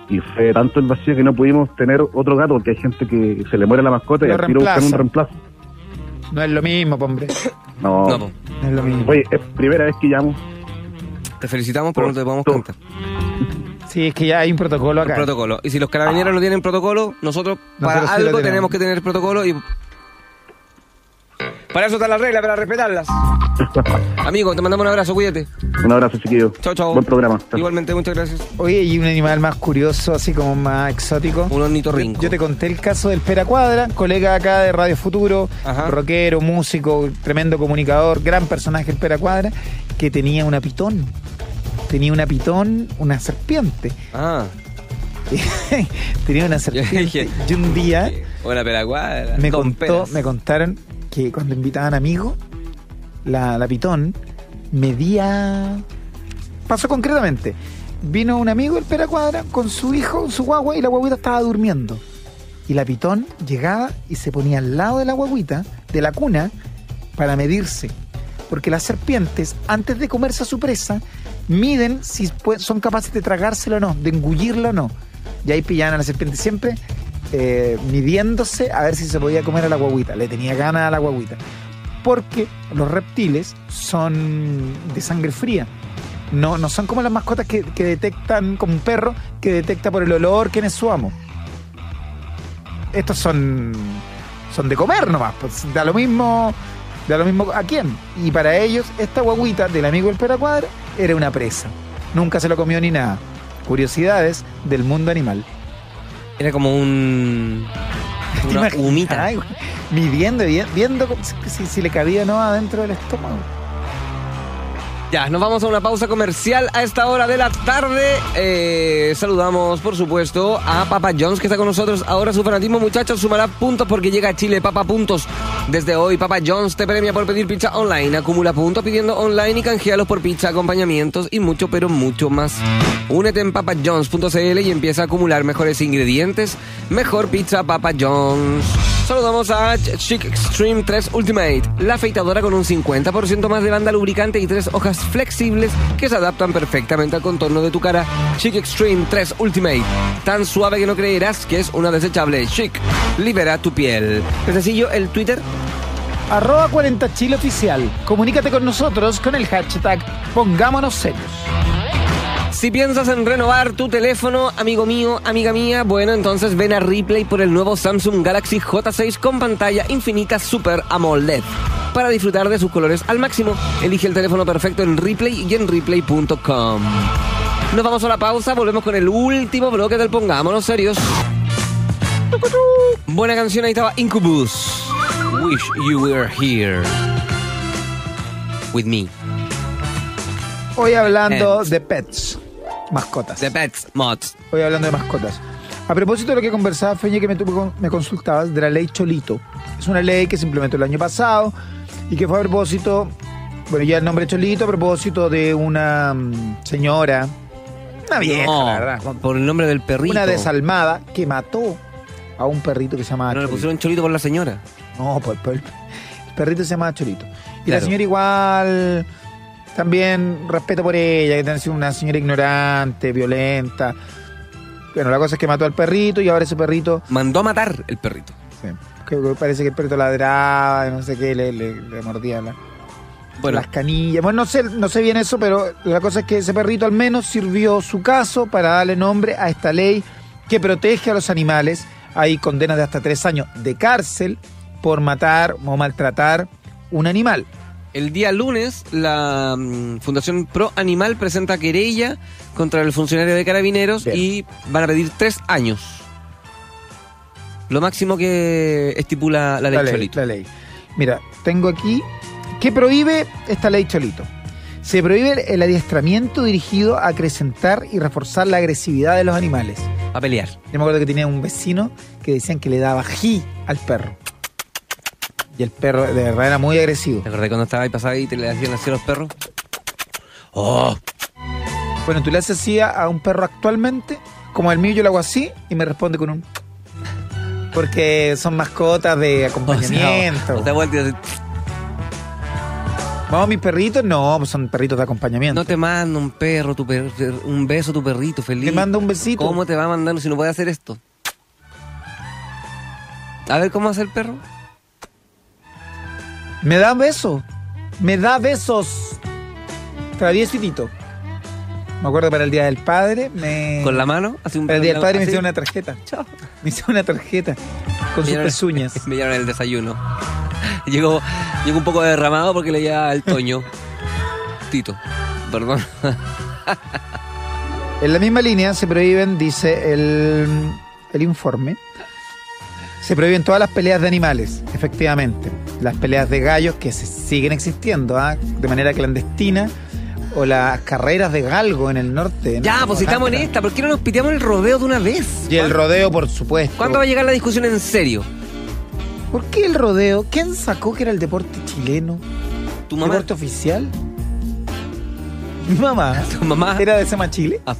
Y fue tanto el vacío que no pudimos tener otro gato, porque hay gente que se le muere la mascota y Lo al tiro buscan un reemplaza. reemplazo. No es lo mismo, po, hombre. No, No, po. No es lo mismo. Oye, es primera vez que llamo. Te felicitamos, pero no te podemos Tú. cantar. Sí, es que ya hay un protocolo El acá. protocolo. Y si los carabineros no tienen protocolo, nosotros, para Nosotros sí lo algo tenemos. tenemos que tener protocolo y... Para eso está la regla, para respetarlas. Amigo, te mandamos un abrazo, cuídate. Un abrazo, chiquillo. Chao, chao. Buen programa. Chao. Igualmente, muchas gracias. Oye, y un animal más curioso, así como más exótico. Un ornitorrinco. Yo te conté el caso del Pera Cuadra, colega acá de Radio Futuro, Ajá. rockero, músico, tremendo comunicador, gran personaje el Pera Cuadra, que tenía una pitón. Tenía una pitón, una serpiente. Ah. Tenía una serpiente. Y un día Buena pelaguada. me, Don contó, Peras. me contaron que cuando invitaban amigos, la, la pitón medía... Pasó concretamente. Vino un amigo, el Pera Cuadra, con su hijo, su guagua, y la guaguita estaba durmiendo. Y la pitón llegaba y se ponía al lado de la guaguita, de la cuna, para medirse. Porque las serpientes, antes de comerse a su presa, miden si pu- son capaces de tragárselo o no, de engullirlo o no. Y ahí pillaban a la serpiente siempre eh, midiéndose a ver si se podía comer a la guaguita. Le tenía ganas a la guaguita. Porque los reptiles son de sangre fría. No, no son como las mascotas que, que detectan, como un perro, que detecta por el olor quién es su amo. Estos son, son de comer nomás, pues da lo mismo, da lo mismo a quién. Y para ellos, esta guaguita del amigo del Pera Cuadra era una presa. Nunca se lo comió ni nada. Curiosidades del mundo animal. Era como un... ¿Te Una imaginas? humita. Ay, güey, midiendo, vi- viendo si, si le cabía o no adentro del estómago. Ya, nos vamos a una pausa comercial a esta hora de la tarde. Eh, saludamos, por supuesto, a Papa John's, que está con nosotros. Ahora su fanatismo, muchachos, sumará puntos porque llega a Chile Papa Puntos. Desde hoy, Papa John's te premia por pedir pizza online. Acumula puntos pidiendo online y canjealos por pizza, acompañamientos y mucho, pero mucho más. Únete en papa john's punto c l y empieza a acumular mejores ingredientes. Mejor pizza Papa John's. Saludamos a Chic Extreme tres Ultimate, la afeitadora con un cincuenta por ciento más de banda lubricante y tres hojas flexibles que se adaptan perfectamente al contorno de tu cara. Chic Extreme tres Ultimate, tan suave que no creerás que es una desechable. Chic, libera tu piel. ¿Es sencillo el Twitter? Arroba cuarenta Chile Oficial. Comunícate con nosotros con el hashtag Pongámonos Serios. Si piensas en renovar tu teléfono, amigo mío, amiga mía, bueno, entonces ven a Ripley por el nuevo Samsung Galaxy J seis con pantalla infinita Super AMOLED. Para disfrutar de sus colores al máximo, elige el teléfono perfecto en Ripley y en ripley punto com. Nos vamos a la pausa, volvemos con el último bloque del Pongámonos Serios. Buena canción, ahí estaba Incubus. Wish you were here with me. Hoy hablando And- de pets, mascotas. The Pets Mods. Hoy hablando de mascotas. A propósito de lo que conversaba Feña, que me, tuvo- me consultabas, de la ley Cholito. Es una ley que se implementó el año pasado y que fue a propósito, bueno, ya el nombre Cholito, a propósito de una mm, señora, una vieja, No, la verdad, por el nombre del perrito. una desalmada que mató a un perrito que se llamaba No le Cholito. pusieron cholito por la señora. No, pues, pues, el perrito se llamaba Cholito. Y la Claro. señora igual, también respeto por ella, que tiene sido una señora ignorante, violenta. Bueno, la cosa es que mató al perrito y ahora ese perrito, Mandó a matar el perrito. sí, que parece que el perrito ladraba, no sé qué, le, le, le mordía la- Bueno, las canillas. Bueno, no sé, no sé bien eso, pero la cosa es que ese perrito al menos sirvió su caso para darle nombre a esta ley que protege a los animales. Hay condenas de hasta tres años de cárcel por matar o maltratar un animal. el día lunes la mm, Fundación Pro Animal presenta querella contra el funcionario de Carabineros Bien. y van a pedir tres años. Lo máximo que estipula la ley La ley, Cholito. la ley. Mira, tengo aquí, ¿qué prohíbe esta ley Cholito? Se prohíbe el adiestramiento dirigido a acrecentar y reforzar la agresividad de los animales. A pelear. Yo me acuerdo que tenía un vecino que decían que le daba ají al perro. Y el perro de verdad era muy agresivo. ¿Te acordás cuando estaba ahí pasaba y te le hacían así a los perros? ¡Oh! Bueno, tú le haces así a a un perro actualmente, como el mío yo lo hago así, y me responde con un... Porque son mascotas de acompañamiento. O sea, vuelta y así, Vamos, mis perritos, no, pues son perritos de acompañamiento. No te manda un perro, tu per- un beso, tu perrito feliz. Te manda un besito. ¿Cómo te va mandando si no puede hacer esto? A ver, ¿cómo hace el perro? Me da besos. Me da besos. Traviesitito. Me acuerdo para el Día del Padre, me... ¿Con la mano? Así un Para el Día del Padre me así. hicieron una tarjeta. Chao. Me hicieron una tarjeta con sus Me llevaron- pezuñas. Me llevaron el desayuno. Llegó, llegó un poco derramado porque le llevaba el Toño. Tito, perdón. En la misma línea se prohíben, dice el, el informe, se prohíben todas las peleas de animales, efectivamente. Las peleas de gallos que se siguen existiendo, ¿ah? De manera clandestina, o las carreras de galgo en el norte. Ya, ¿no? pues si estamos en esta, ¿por qué no nos piteamos el rodeo de una vez? Y el rodeo, por supuesto. ¿Cuándo va a llegar la discusión en serio? ¿Por qué el rodeo? ¿Quién sacó que era el deporte chileno? ¿Tu mamá? ¿Deporte oficial? Mi mamá. ¿Tu mamá? ¿Era de Sema Chile? Ah.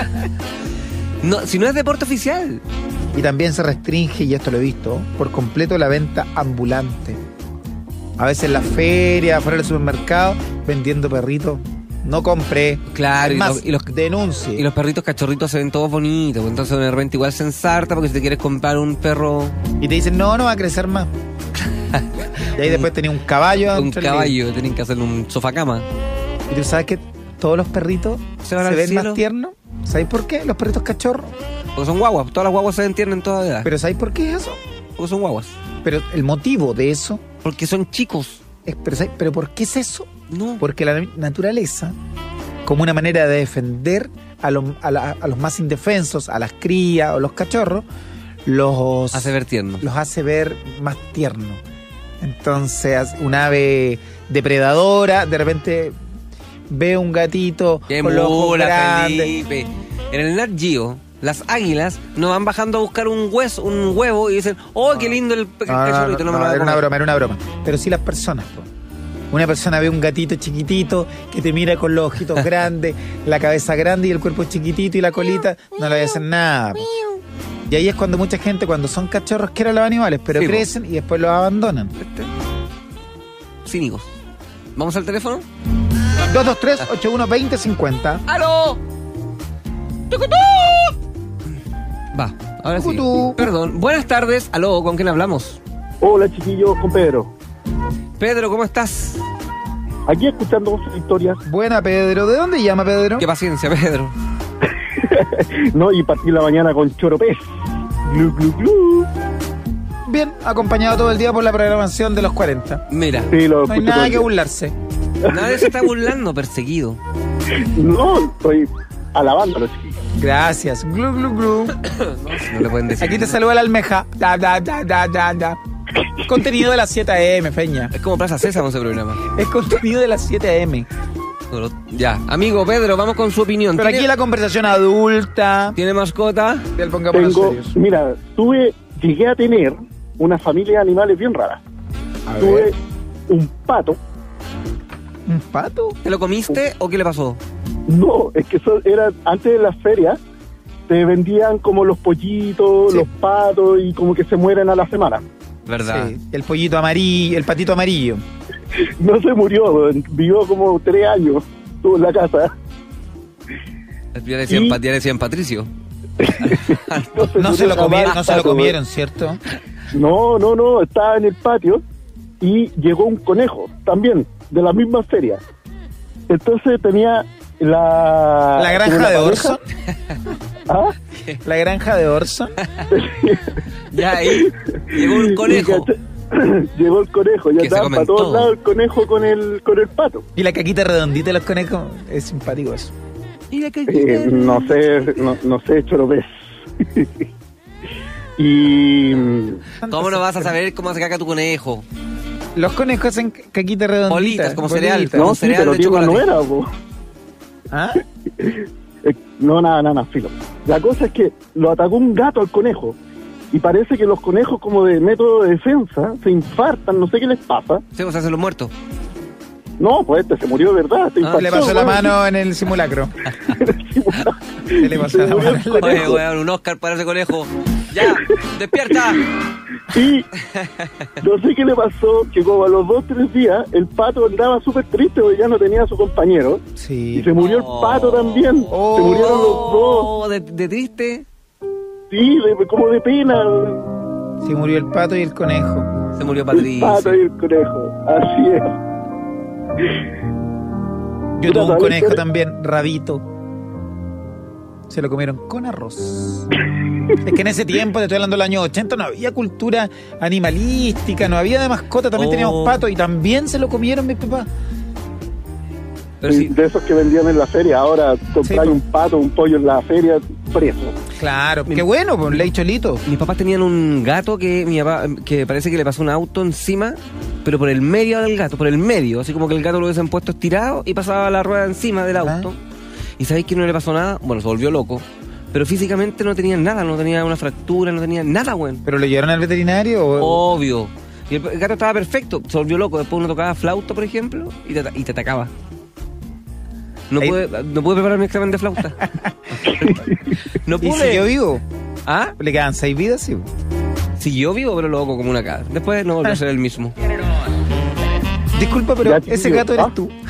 No, si no es deporte oficial. Y también se restringe, y esto lo he visto, por completo la venta ambulante. A veces en la feria, fuera del supermercado, vendiendo perritos. No compré. Claro, y Es más, los- y los- denuncie. Y los perritos cachorritos se ven todos bonitos, pues entonces de repente igual se ensarta porque si te quieres comprar un perro, Y te dicen, no, no va a crecer más. Y ahí después tenía un caballo. un adentro del caballo, tienen que hacerle un sofacama. living. Y tú sabes que todos los perritos Se se, van al ven cielo. más tiernos. ¿Sabéis por qué? Los perritos cachorros. Porque son guaguas, todas las guaguas se ven tiernas en toda edad. Pero ¿sabéis por qué es eso? Porque son guaguas. Pero el motivo de eso Porque son chicos. es, pero, ¿sabéis? ¿Pero por qué es eso? No. Porque la naturaleza, como una manera de defender a, los- a, la- a los más indefensos, a las crías o los cachorros, los Hace ver tierno. los hace ver más tiernos. Entonces, un ave depredadora, de repente ve un gatito Qué con los ojos mula, grandes. Felipe. En el Nat Geo, las águilas no van bajando a buscar un hueso, un huevo y dicen, oh, qué lindo el pe- No, no, cachorrito, no, no me no, lo voy a era una comer". broma, era una broma. Pero sí las personas, po. Una persona ve un gatito chiquitito que te mira con los ojitos grandes, la cabeza grande y el cuerpo chiquitito y la colita, no le voy a hacer nada, po. Y ahí es cuando mucha gente, cuando son cachorros, quieren los animales, pero Sí, po. crecen y después los abandonan. Cínicos. ¿Vamos al teléfono? dos dos tres, ocho uno, dos cero cinco cero. ¡Aló! Va, ahora sí. Tucutú. Perdón. Buenas tardes. Aló, ¿con quién hablamos? Hola chiquillos, con Pedro. Pedro, ¿cómo estás? Aquí escuchando sus historias. Buena, Pedro. ¿De dónde llama, Pedro? Qué paciencia, Pedro. No, y partí la mañana con choropés. Glu, glu, glu. Bien, acompañado todo el día por la programación de los cuarenta. Mira, Sí, lo No hay escucho todo nada el que día. burlarse. nadie se está burlando, perseguido. No, estoy alabándolo, chiquillos. Gracias. Glu, glu, glu. No le pueden decir. Aquí te saluda la almeja. Da, da, da, da, da, da. Contenido de las siete a eme, Feña. Es como Plaza Sésamo ese programa. Es contenido de las siete a eme. Ya, amigo Pedro, vamos con su opinión. Pero ¿Tiene, aquí la conversación adulta. ¿tiene mascota? Del pongámonos Tengo, serios. mira, tuve, llegué a tener una familia de animales bien rara. A Tuve ver. un pato. ¿Un pato? ¿Te lo comiste o qué le pasó? No, es que eso era antes de las ferias. Te vendían como los pollitos, Sí. los patos y como que se mueren a la semana. ¿Verdad? Sí, el pollito amarillo, el patito amarillo. No se murió, vivió como tres años. Estuvo en la casa. Ya decían, Y- pa- ya decían Patricio. No se lo murió comieron, jamás, no se lo pato. comieron, ¿cierto? No, no, no, estaba en el patio y llegó un conejo, también, de la misma feria. Entonces tenía la... La como granja de pareja. Orson. ¿Ah? La granja de Orson. Ya ahí llegó un conejo. Y caché- llegó el conejo, ya Que se estaba comen para todos todo. lados el conejo con el, con el pato. Y la caquita redondita de los conejos. Es simpático eso. Eh, no sé, no, no sé, choropés. Y... ¿Cómo no vas a saber cómo se caca tu conejo? Los conejos hacen caquita redondita. Bolitas, como cereal. bolitas. No, un sí, cereal pero de digo, no chocolate. era, po. ¿Ah? Eh, No, nada, nada, filo. La cosa es que lo atacó un gato al conejo. Y parece que los conejos, como de método de defensa, se infartan, no sé qué les pasa. Sí, o sea, se los muertos. No, pues este se murió de verdad. Se Ah, infartó, Le pasó la weón. mano en el simulacro. Le pasó la mano en la Oye, weón, un Oscar para ese conejo. ¡Ya! ¡Despierta! Y no sé qué le pasó, que como a los dos, tres días, el pato andaba súper triste porque ya no tenía a su compañero. Sí. Y se murió Oh. el pato también. Oh. Se murieron los dos. Oh, de, de triste. Sí, de- como de pena. Se murió el pato y el conejo. Se murió El Patricio. pato y el conejo. Así es. Yo tuve un Puta, conejo ¿sabes? también, Rabito. Se lo comieron con arroz. Es que en ese tiempo, te estoy hablando del año ochenta, no había cultura animalística, no había de mascota, también Oh. teníamos patos y también se lo comieron mis papás. Pero Sí, sí, de esos que vendían en la feria. Ahora compráis Sí, un pato, un pollo en la feria, preso. Claro, qué bueno, pues ley cholito. mis papás tenían un gato que mi papá, que parece que le pasó un auto encima, pero por el medio del gato, por el medio, así como que el gato lo hubiesen puesto estirado y pasaba la rueda encima del auto. ¿Y sabéis que no le pasó nada? Bueno, se volvió loco, pero físicamente no tenía nada, no tenía una fractura, no tenía nada, weón. ¿Pero lo llevaron al veterinario o...? Obvio. Y el, el gato estaba perfecto, se volvió loco. Después uno tocaba flauta, por ejemplo, y te, y te atacaba. No Ahí- pude, no pude preparar mi examen de flauta. No ¿Y pude. siguió vivo? ¿Ah? Le quedan seis vidas, sí. Siguió vivo, pero loco como una cabra. Después no volvió a ser el mismo. Disculpa, pero Ya, ese chiquillo, gato eres ¿ah? tú.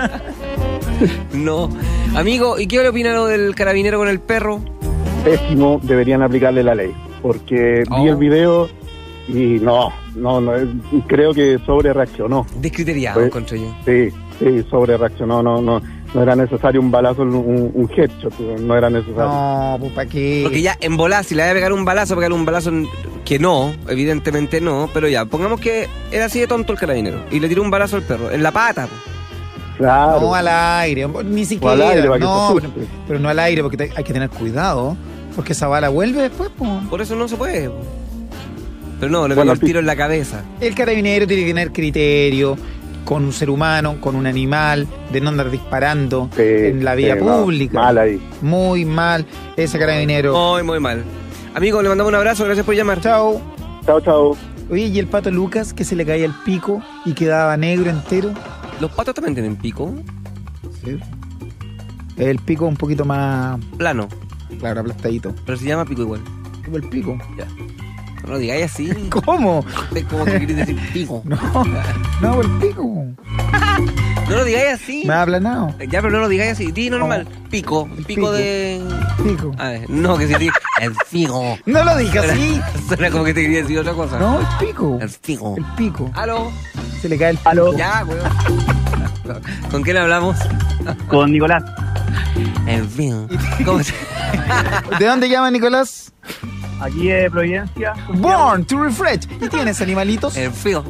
No. Amigo, ¿y qué le opina lo del carabinero con el perro? Pésimo, deberían aplicarle la ley. Porque Oh. vi el video y no, no, no, eh, creo que sobre reaccionó. Descriteriado, Pues- encontré yo. Sí, sí, sobre reaccionó. No, no, no era necesario un balazo, un, un headshot, no era necesario. No, pues ¿para qué? Porque ya en volar, si le voy a pegar un balazo, pegarle un balazo en- que no, evidentemente no, pero ya, pongamos que era así de tonto el carabinero y le tiró un balazo al perro, en la pata. po. Claro. No al aire, ni siquiera. al aire, para que no, se pero, asuste. pero no al aire, porque te- hay que tener cuidado. Porque esa bala vuelve después, pues. Por eso no se puede. po. Pero no, le Bueno, pegó el sí. tiro en la cabeza. El carabinero tiene que tener criterio con un ser humano, con un animal, de no andar disparando Sí, en la vía sí, no, pública. mal ahí. Muy mal ese carabinero. Muy, muy mal. Amigo, le mandamos un abrazo, gracias por llamar. Chao. Chao, chao. Oye, ¿y el pato Lucas que se le caía el pico y quedaba negro entero? ¿Los patos también tienen pico? Sí. El pico un poquito más, Plano, claro, aplastadito. pero se llama pico igual. Como el pico. Ya. No lo digáis así. ¿Cómo? Es como que queréis decir pico. No, no, el pico. No lo digáis así. Me ha aplanado. Ya, pero no lo digáis así. Di normal. Pico. El Pico pico. de... Pico. A ver, no, que si di... El figo. No lo dije así. Suena como que te quería decir otra cosa. No, el pico. El figo. El pico. Aló. Se le cae el pico. Ya, weón. ¿Con quién hablamos? Con Nicolás. El figo. ¿Cómo se... ¿De dónde llama Nicolás? Aquí de Providencia. Born to Refresh. ¿Y tienes animalitos? El figo.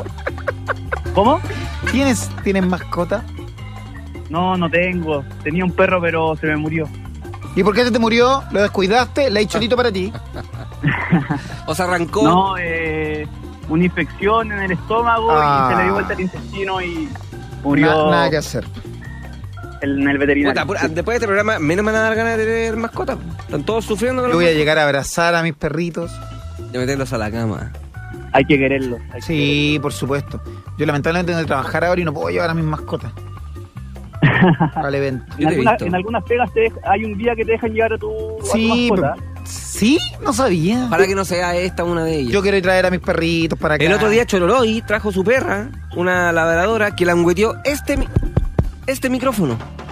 ¿Cómo? ¿Tienes, ¿Tienes mascota? No, no tengo. Tenía un perro, pero se me murió. ¿Y por qué se te murió? ¿Lo descuidaste? Le he cholito para ti. O se arrancó. No, eh, una infección en el estómago Ah. y se le dio vuelta el intestino y murió Na- nada que hacer. en el veterinario. Puta, pura- después de este programa, menos me van a dar ganas de tener mascotas. Están todos sufriendo con Yo los voy a llegar a abrazar a mis perritos. de meterlos a la cama. Hay que quererlo. hay que Sí, por supuesto. Yo lamentablemente tengo que trabajar ahora y no puedo llevar a mis mascotas al evento. En, Yo te he alguna- visto. en algunas pegas te dej- hay un día que te dejan llevar a tu, a tu Sí, mascota. pero- sí, no sabía. Para que no sea esta una de ellas. Yo quiero ir a traer a mis perritos para acá. El otro día Chororoy trajo su perra, una labradora, que langueteó este, mi- este micrófono.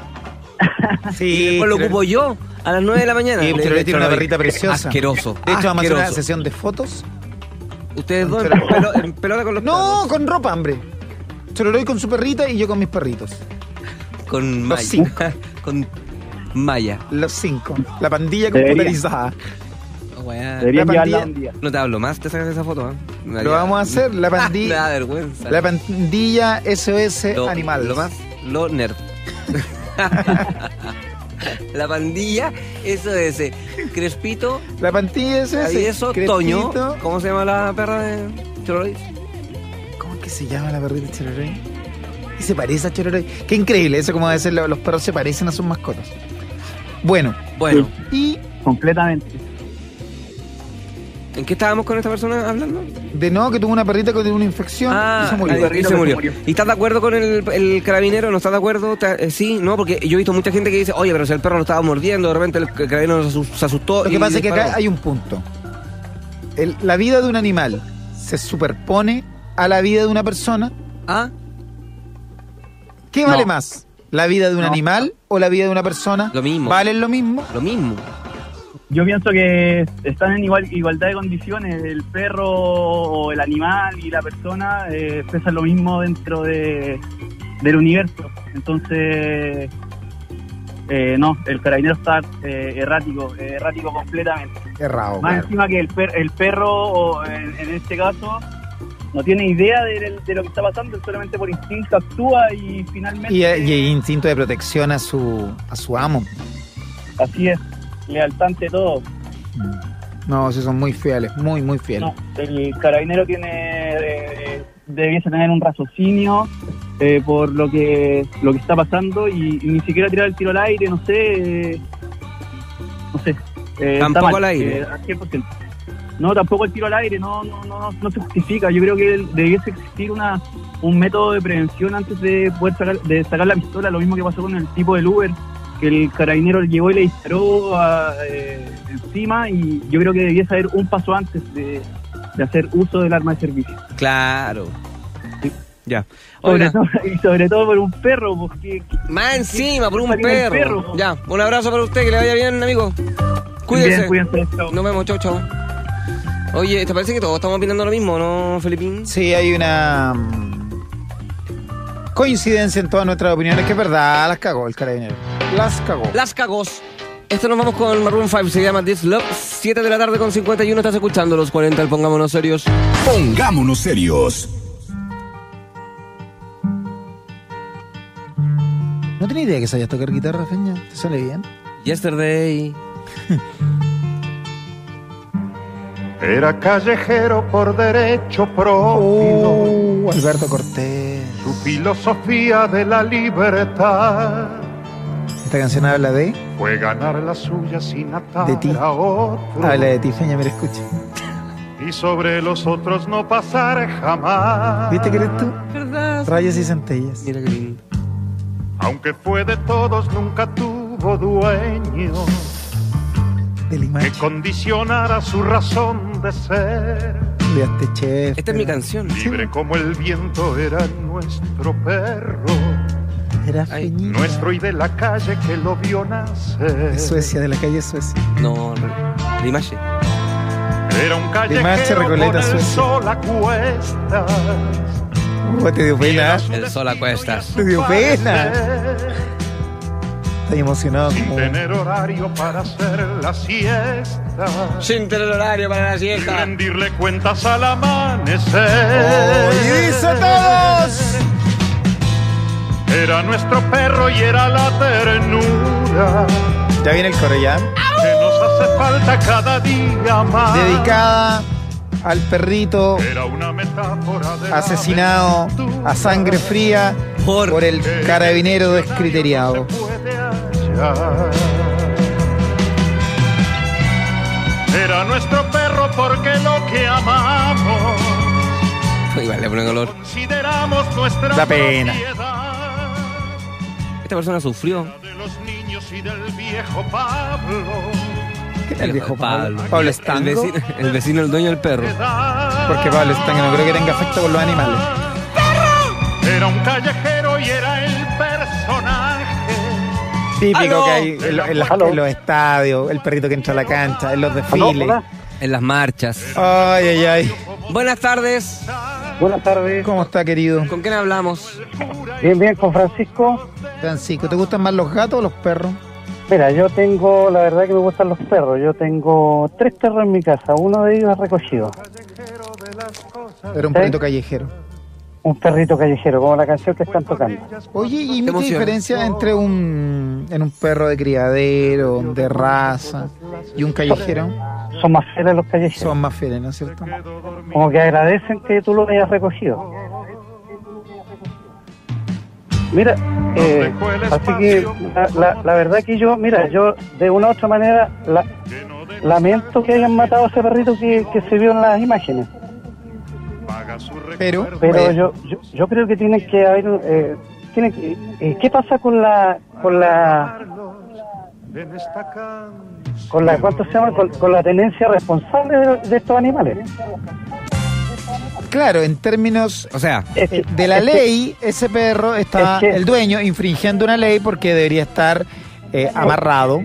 Y Sí, después lo pero- ocupo yo a las nueve de la mañana. Sí, Le- Chororoy le- tiene una Chororoy. perrita preciosa. Asqueroso. De hecho, vamos a hacer una asqueroso. sesión de fotos. Ustedes dos en, Chororoy. pelo- en pelota con los No, perros. con ropa, hombre. Chororoy con su perrita y yo con mis perritos. Con Los Maya. cinco. Con Maya. Los cinco. La pandilla Debería. computarizada. Oh, weá. Deberían La llevarla pandilla- un día. No te hablo más, te sacas de esa foto. ¿eh? Me Lo daría- vamos a hacer, la Me da pandilla. vergüenza. La pandilla S O S Lo- Animal. Lo más, lo nerd. La pandilla, eso es ese. Crespito, La pandilla S O S. ahí eso, Crespito. Toño. ¿Cómo se llama la perra de Chororoy? ¿Cómo es que se llama la perrita de Chororoy? Y se parece a Chororoy. Qué increíble, eso como decir, los perros se parecen a sus mascotas. Bueno, Bueno, y Completamente. ¿en qué estábamos con esta persona hablando? de nuevo que tuvo una perrita que tuvo una infección y se murió. ahí- Perrito y se que murió. se murió. ¿Y estás de acuerdo con el, el carabinero? ¿No estás de acuerdo? ¿Te- eh, sí, no, porque yo he visto mucha gente que dice, oye, pero si el perro lo estaba mordiendo, de repente el carabinero se asu- se asustó. Lo que y pasa es que acá disparó. hay un punto. el- la vida de un animal se superpone a la vida de una persona, ¿Ah? ¿qué No. vale más? ¿La vida de un No. animal o la vida de una persona? Lo mismo. ¿Valen lo mismo? Lo mismo. Yo pienso que están en igual, igualdad de condiciones. El perro o el animal y la persona eh, pesan lo mismo dentro de, del universo. Entonces, eh, no, el carabinero está eh, errático, eh, errático completamente. Errado. Más claro. encima que el, per- el perro, o en, en este caso, no tiene idea de, de lo que está pasando, él solamente por instinto actúa y finalmente... Y, y hay instinto de protección a su, a su amo. Así es, lealtad ante todo. No, sí son muy fieles, muy, muy fieles. No, el carabinero tiene eh, debiese tener un raciocinio eh, por lo que lo que está pasando y, y ni siquiera tirar el tiro al aire, no sé, eh, no sé. eh, está Tampoco mal, al aire. eh, al cien por ciento. No, tampoco el tiro al aire, no, no, no, no se justifica. Yo creo que debiese existir una un método de prevención antes de poder sacar de sacar la pistola, lo mismo que pasó con el tipo del Uber, que el carabinero llegó y le disparó a, eh, encima, y yo creo que debiese haber un paso antes de, de hacer uso del arma de servicio. Claro. Sí. Ya. Sobre Oiga, todo, y sobre todo por un perro, porque más encima, por un Salió el perro. perro. Ya, un abrazo para usted, que le vaya bien, amigo. Cuídese. Bien, cuídense, chao. Nos vemos, chau, chau. Oye, ¿te parece que todos estamos opinando lo mismo, no, Felipín? Sí, hay una mm, coincidencia en todas nuestras opiniones, que es verdad, las cagó el carabinero. Las cagó. Las cagos. Esto nos vamos con Maroon cinco, se llama This Love. siete de la tarde con cincuenta y uno, estás escuchando los cuarenta, el Pongámonos Serios. Pongámonos serios. No tenía idea que sabías tocar guitarra, Feña. ¿Te sale bien? Yesterday. Era callejero por derecho propio, Oh, Alberto Cortés. su filosofía de la libertad Esta canción habla de... fue ganar la suya sin atar De ti. a otro, Habla de ti, Feña, mira, escucha. y sobre los otros no pasar jamás. ¿Viste que eres tú? ¿Verdad? Rayas y centellas. Mira qué lindo. Aunque fue de todos, nunca tuvo dueño De que Limache. condicionara su razón de ser. De este chef. Esta es mi canción. Libre como el viento era nuestro perro, Era Ay, Feñita. nuestro y de la calle que lo vio nacer. De Suecia, de la calle Suecia. No, la imagen. Era un Limache, callejero con Recoleta, el Suecia. sol a cuestas. Oh, te dio pena. El sol a cuestas. Te dio pena. Estoy emocionado Sin como... tener horario para hacer la siesta, Sin tener horario para la y siesta. rendirle cuentas al amanecer. ¡Y dice todos! Era nuestro perro y era la ternura Ya viene el coro ya. que nos hace falta cada día más. Dedicada al perrito Era una metáfora de la asesinado a sangre fría Por- por el carabinero no descriteriado. se puede hallar. Era nuestro perro porque lo que amamos Igual le pone color. consideramos nuestra Da pena. propiedad. Esta persona sufrió. De los niños y del viejo Pablo. El viejo Pablo. Pablo El Estanco. vecino, el vecino, el dueño del perro. Porque Pablo Estanco no creo que tenga afecto con los animales. Era un callejero y era el personaje. Típico ¡Aló! que hay en, lo- en las- ¡Aló! en los estadios, el perrito que entra a la cancha, en los desfiles. En las marchas. Ay, ay, ay. Buenas tardes. Buenas tardes. ¿Cómo está, querido? ¿Con quién hablamos? Bien, bien, con Francisco. Francisco, ¿te gustan más los gatos o los perros? Mira, yo tengo, la verdad que me gustan los perros. Yo tengo tres perros en mi casa. Uno de ellos es recogido. Era un ¿Sí? perrito callejero. Un perrito callejero, como la canción que están tocando. Oye, ¿y qué emociona. diferencia entre un, en un perro de criadero, de raza, y un callejero? Son más fieles los callejeros. Son más fieles, ¿no es cierto? Como que agradecen que tú lo hayas recogido. Mira, eh, así que la, la, la verdad que yo, mira, yo de una u otra manera la, lamento que hayan matado a ese perrito que, que se vio en las imágenes. Pero, Pero vaya, yo, yo yo creo que tienen que haber, eh, tienen que, eh, ¿qué pasa con la con la con la, ¿cuánto se llama? Con, con la tenencia responsable de, de estos animales. Claro, en términos, o sea, Es que- de la es que- ley, ese perro está, es que- el dueño, infringiendo una ley porque debería estar eh, amarrado.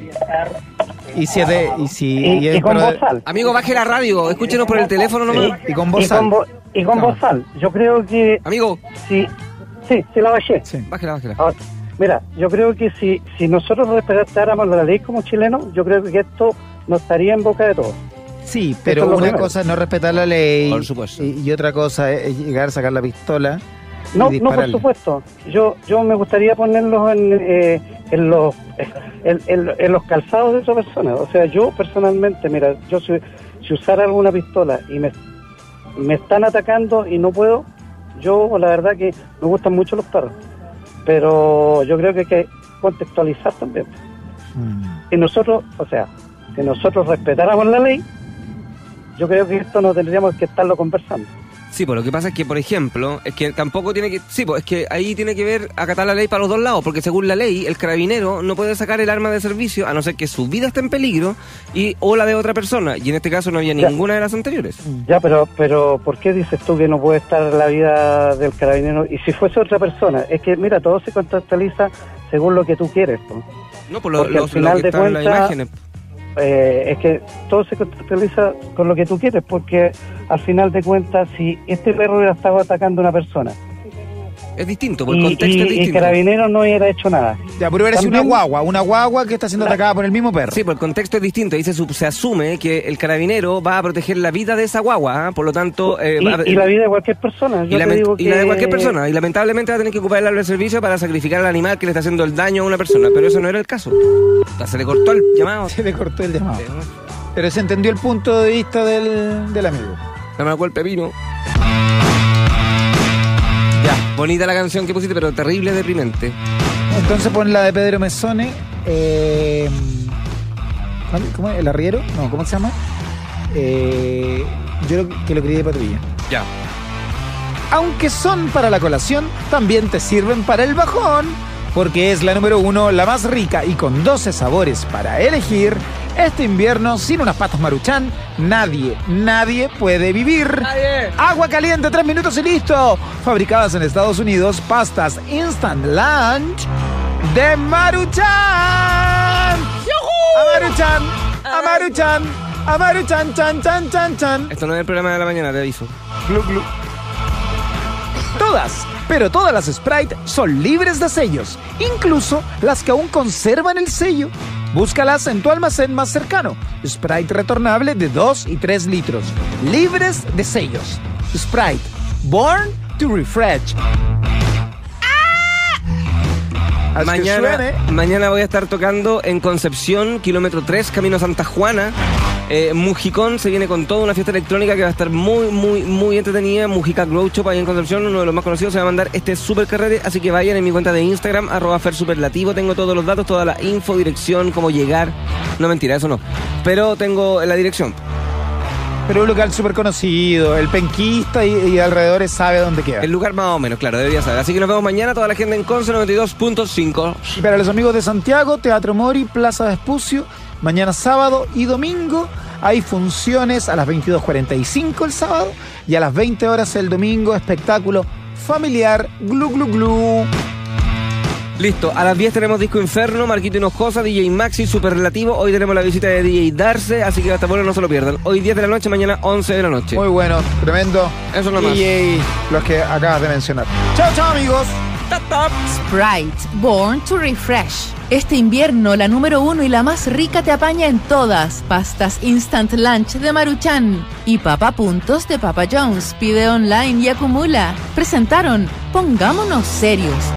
Y si es de, y si Y, y el y con perro de- bozal. Amigo, baje la radio, escúchenos por el teléfono nomás. y con Y bozal. con, bo- y con No. bozal. Yo creo que Amigo, si... Sí, sí la bajé. Sí. bájela, bájela. Ahora, mira, yo creo que si, si nosotros respetáramos la ley como chilenos, yo creo que esto no estaría en boca de todos. Sí, Esto pero es lo una primero. cosa es no respetar la ley. Por supuesto. Y, y otra cosa es llegar a sacar la pistola. y No, no, por dispararle. supuesto. Yo yo me gustaría ponerlos en, eh, en los en, en- en los calzados de esa persona. O sea, yo personalmente, mira, yo si, si usara alguna pistola y me, me están atacando y no puedo, yo la verdad que me gustan mucho los perros. Pero yo creo que hay que contextualizar también. Mm. Si nosotros, o sea, si nosotros respetáramos la ley, yo creo que esto no tendríamos que estarlo conversando. Sí, pues lo que pasa es que, por ejemplo, es que tampoco tiene que... Sí, pues es que ahí tiene que ver acatar la ley para los dos lados, porque según la ley, el carabinero no puede sacar el arma de servicio a no ser que su vida esté en peligro y o la de otra persona, y en este caso no había Ya. ninguna de las anteriores. Ya, pero, pero ¿por qué dices tú que no puede estar la vida del carabinero? Y si fuese otra persona, es que mira, todo se contextualiza según lo que tú quieres, ¿no? No, por lo, Porque lo- al final lo que de está en las cuentas- imágenes. Eh, es que todo se contextualiza con lo que tú quieres, porque al final de cuentas, si este perro hubiera estado atacando a una persona Es distinto, por el y, contexto y- es y el distinto. carabinero no hubiera hecho nada, Ya, pero hubiera sido una También- guagua, una guagua que está siendo atacada por el mismo perro. Sí, por el contexto es distinto. Ahí se, su- se asume que el carabinero va a proteger la vida de esa guagua, ¿ah? Por lo tanto... eh, y, va a- y la vida de cualquier persona. y, Yo te lament- digo y la de que- cualquier persona. Y lamentablemente va a tener que ocupar el arma de servicio para sacrificar al animal que le está haciendo el daño a una persona. Pero eso no era el caso. O sea, se le cortó el llamado. Se le cortó el llamado. Eh, Pero se entendió el punto de vista del, del amigo. Se me acuerdo el pepino. Ya, bonita la canción que pusiste, pero terrible, deprimente. Entonces pon la de Pedro Mesone. Eh, ¿cuál- ¿Cómo es? ¿El arriero? No, ¿cómo se llama? Eh, yo lo, que lo crié de patrulla. Ya. Aunque son para la colación, también te sirven para el bajón. Porque es la número uno, la más rica y con doce sabores para elegir. Este invierno, sin unas patas Maruchan, nadie, nadie puede vivir. ¡Nadie! Agua caliente, tres minutos y listo. Fabricadas en Estados Unidos, pastas Instant Lunch de Maruchan. A Maruchan, a Maruchan, a Maruchan, chan, chan, chan, chan. Esto no es el programa de la mañana, te aviso. Glu, glu. Todas, pero todas las Sprite son libres de sellos, incluso las que aún conservan el sello. Búscalas en tu almacén más cercano. Sprite retornable de dos y tres litros, libres de sellos. Sprite, born to refresh. Haz que Mañana, suene. mañana voy a estar tocando en Concepción, kilómetro tres, camino Santa Juana. Eh, Mujicón se viene con toda una fiesta electrónica que va a estar muy, muy, muy entretenida. Mujica Grow Shop ahí en Concepción, uno de los más conocidos, se va a mandar este super carrete. Así que vayan en mi cuenta de Instagram, arroba fersuperlativo. Tengo todos los datos, toda la info, dirección, cómo llegar. No, mentira, eso no. Pero tengo la dirección. Pero un local súper conocido, el penquista y, y alrededores sabe dónde queda. El lugar más o menos, claro, debería saber. Así que nos vemos mañana, toda la gente en Conce noventa y dos punto cinco. Y para los amigos de Santiago, Teatro Mori, Plaza Vespucio, mañana sábado y domingo hay funciones a las veintidós cuarenta y cinco el sábado y a las veinte horas el domingo, espectáculo familiar, glu glu glu. Listo, a las diez tenemos Disco Inferno, Marquito Hinojosa, D J Maxi, Superlativo. Hoy tenemos la visita de D J Darce, así que hasta bueno no se lo pierdan. Hoy diez de la noche, mañana once de la noche. Muy bueno, tremendo. Eso nomás. D J, los que acabas de mencionar. Chao, chao amigos. Top, top. Sprite, Born to Refresh. Este invierno, la número uno y la más rica te apaña en todas. Pastas Instant Lunch de Maruchan y Papa Puntos de Papa John's. Pide online y acumula. Presentaron Pongámonos Serios.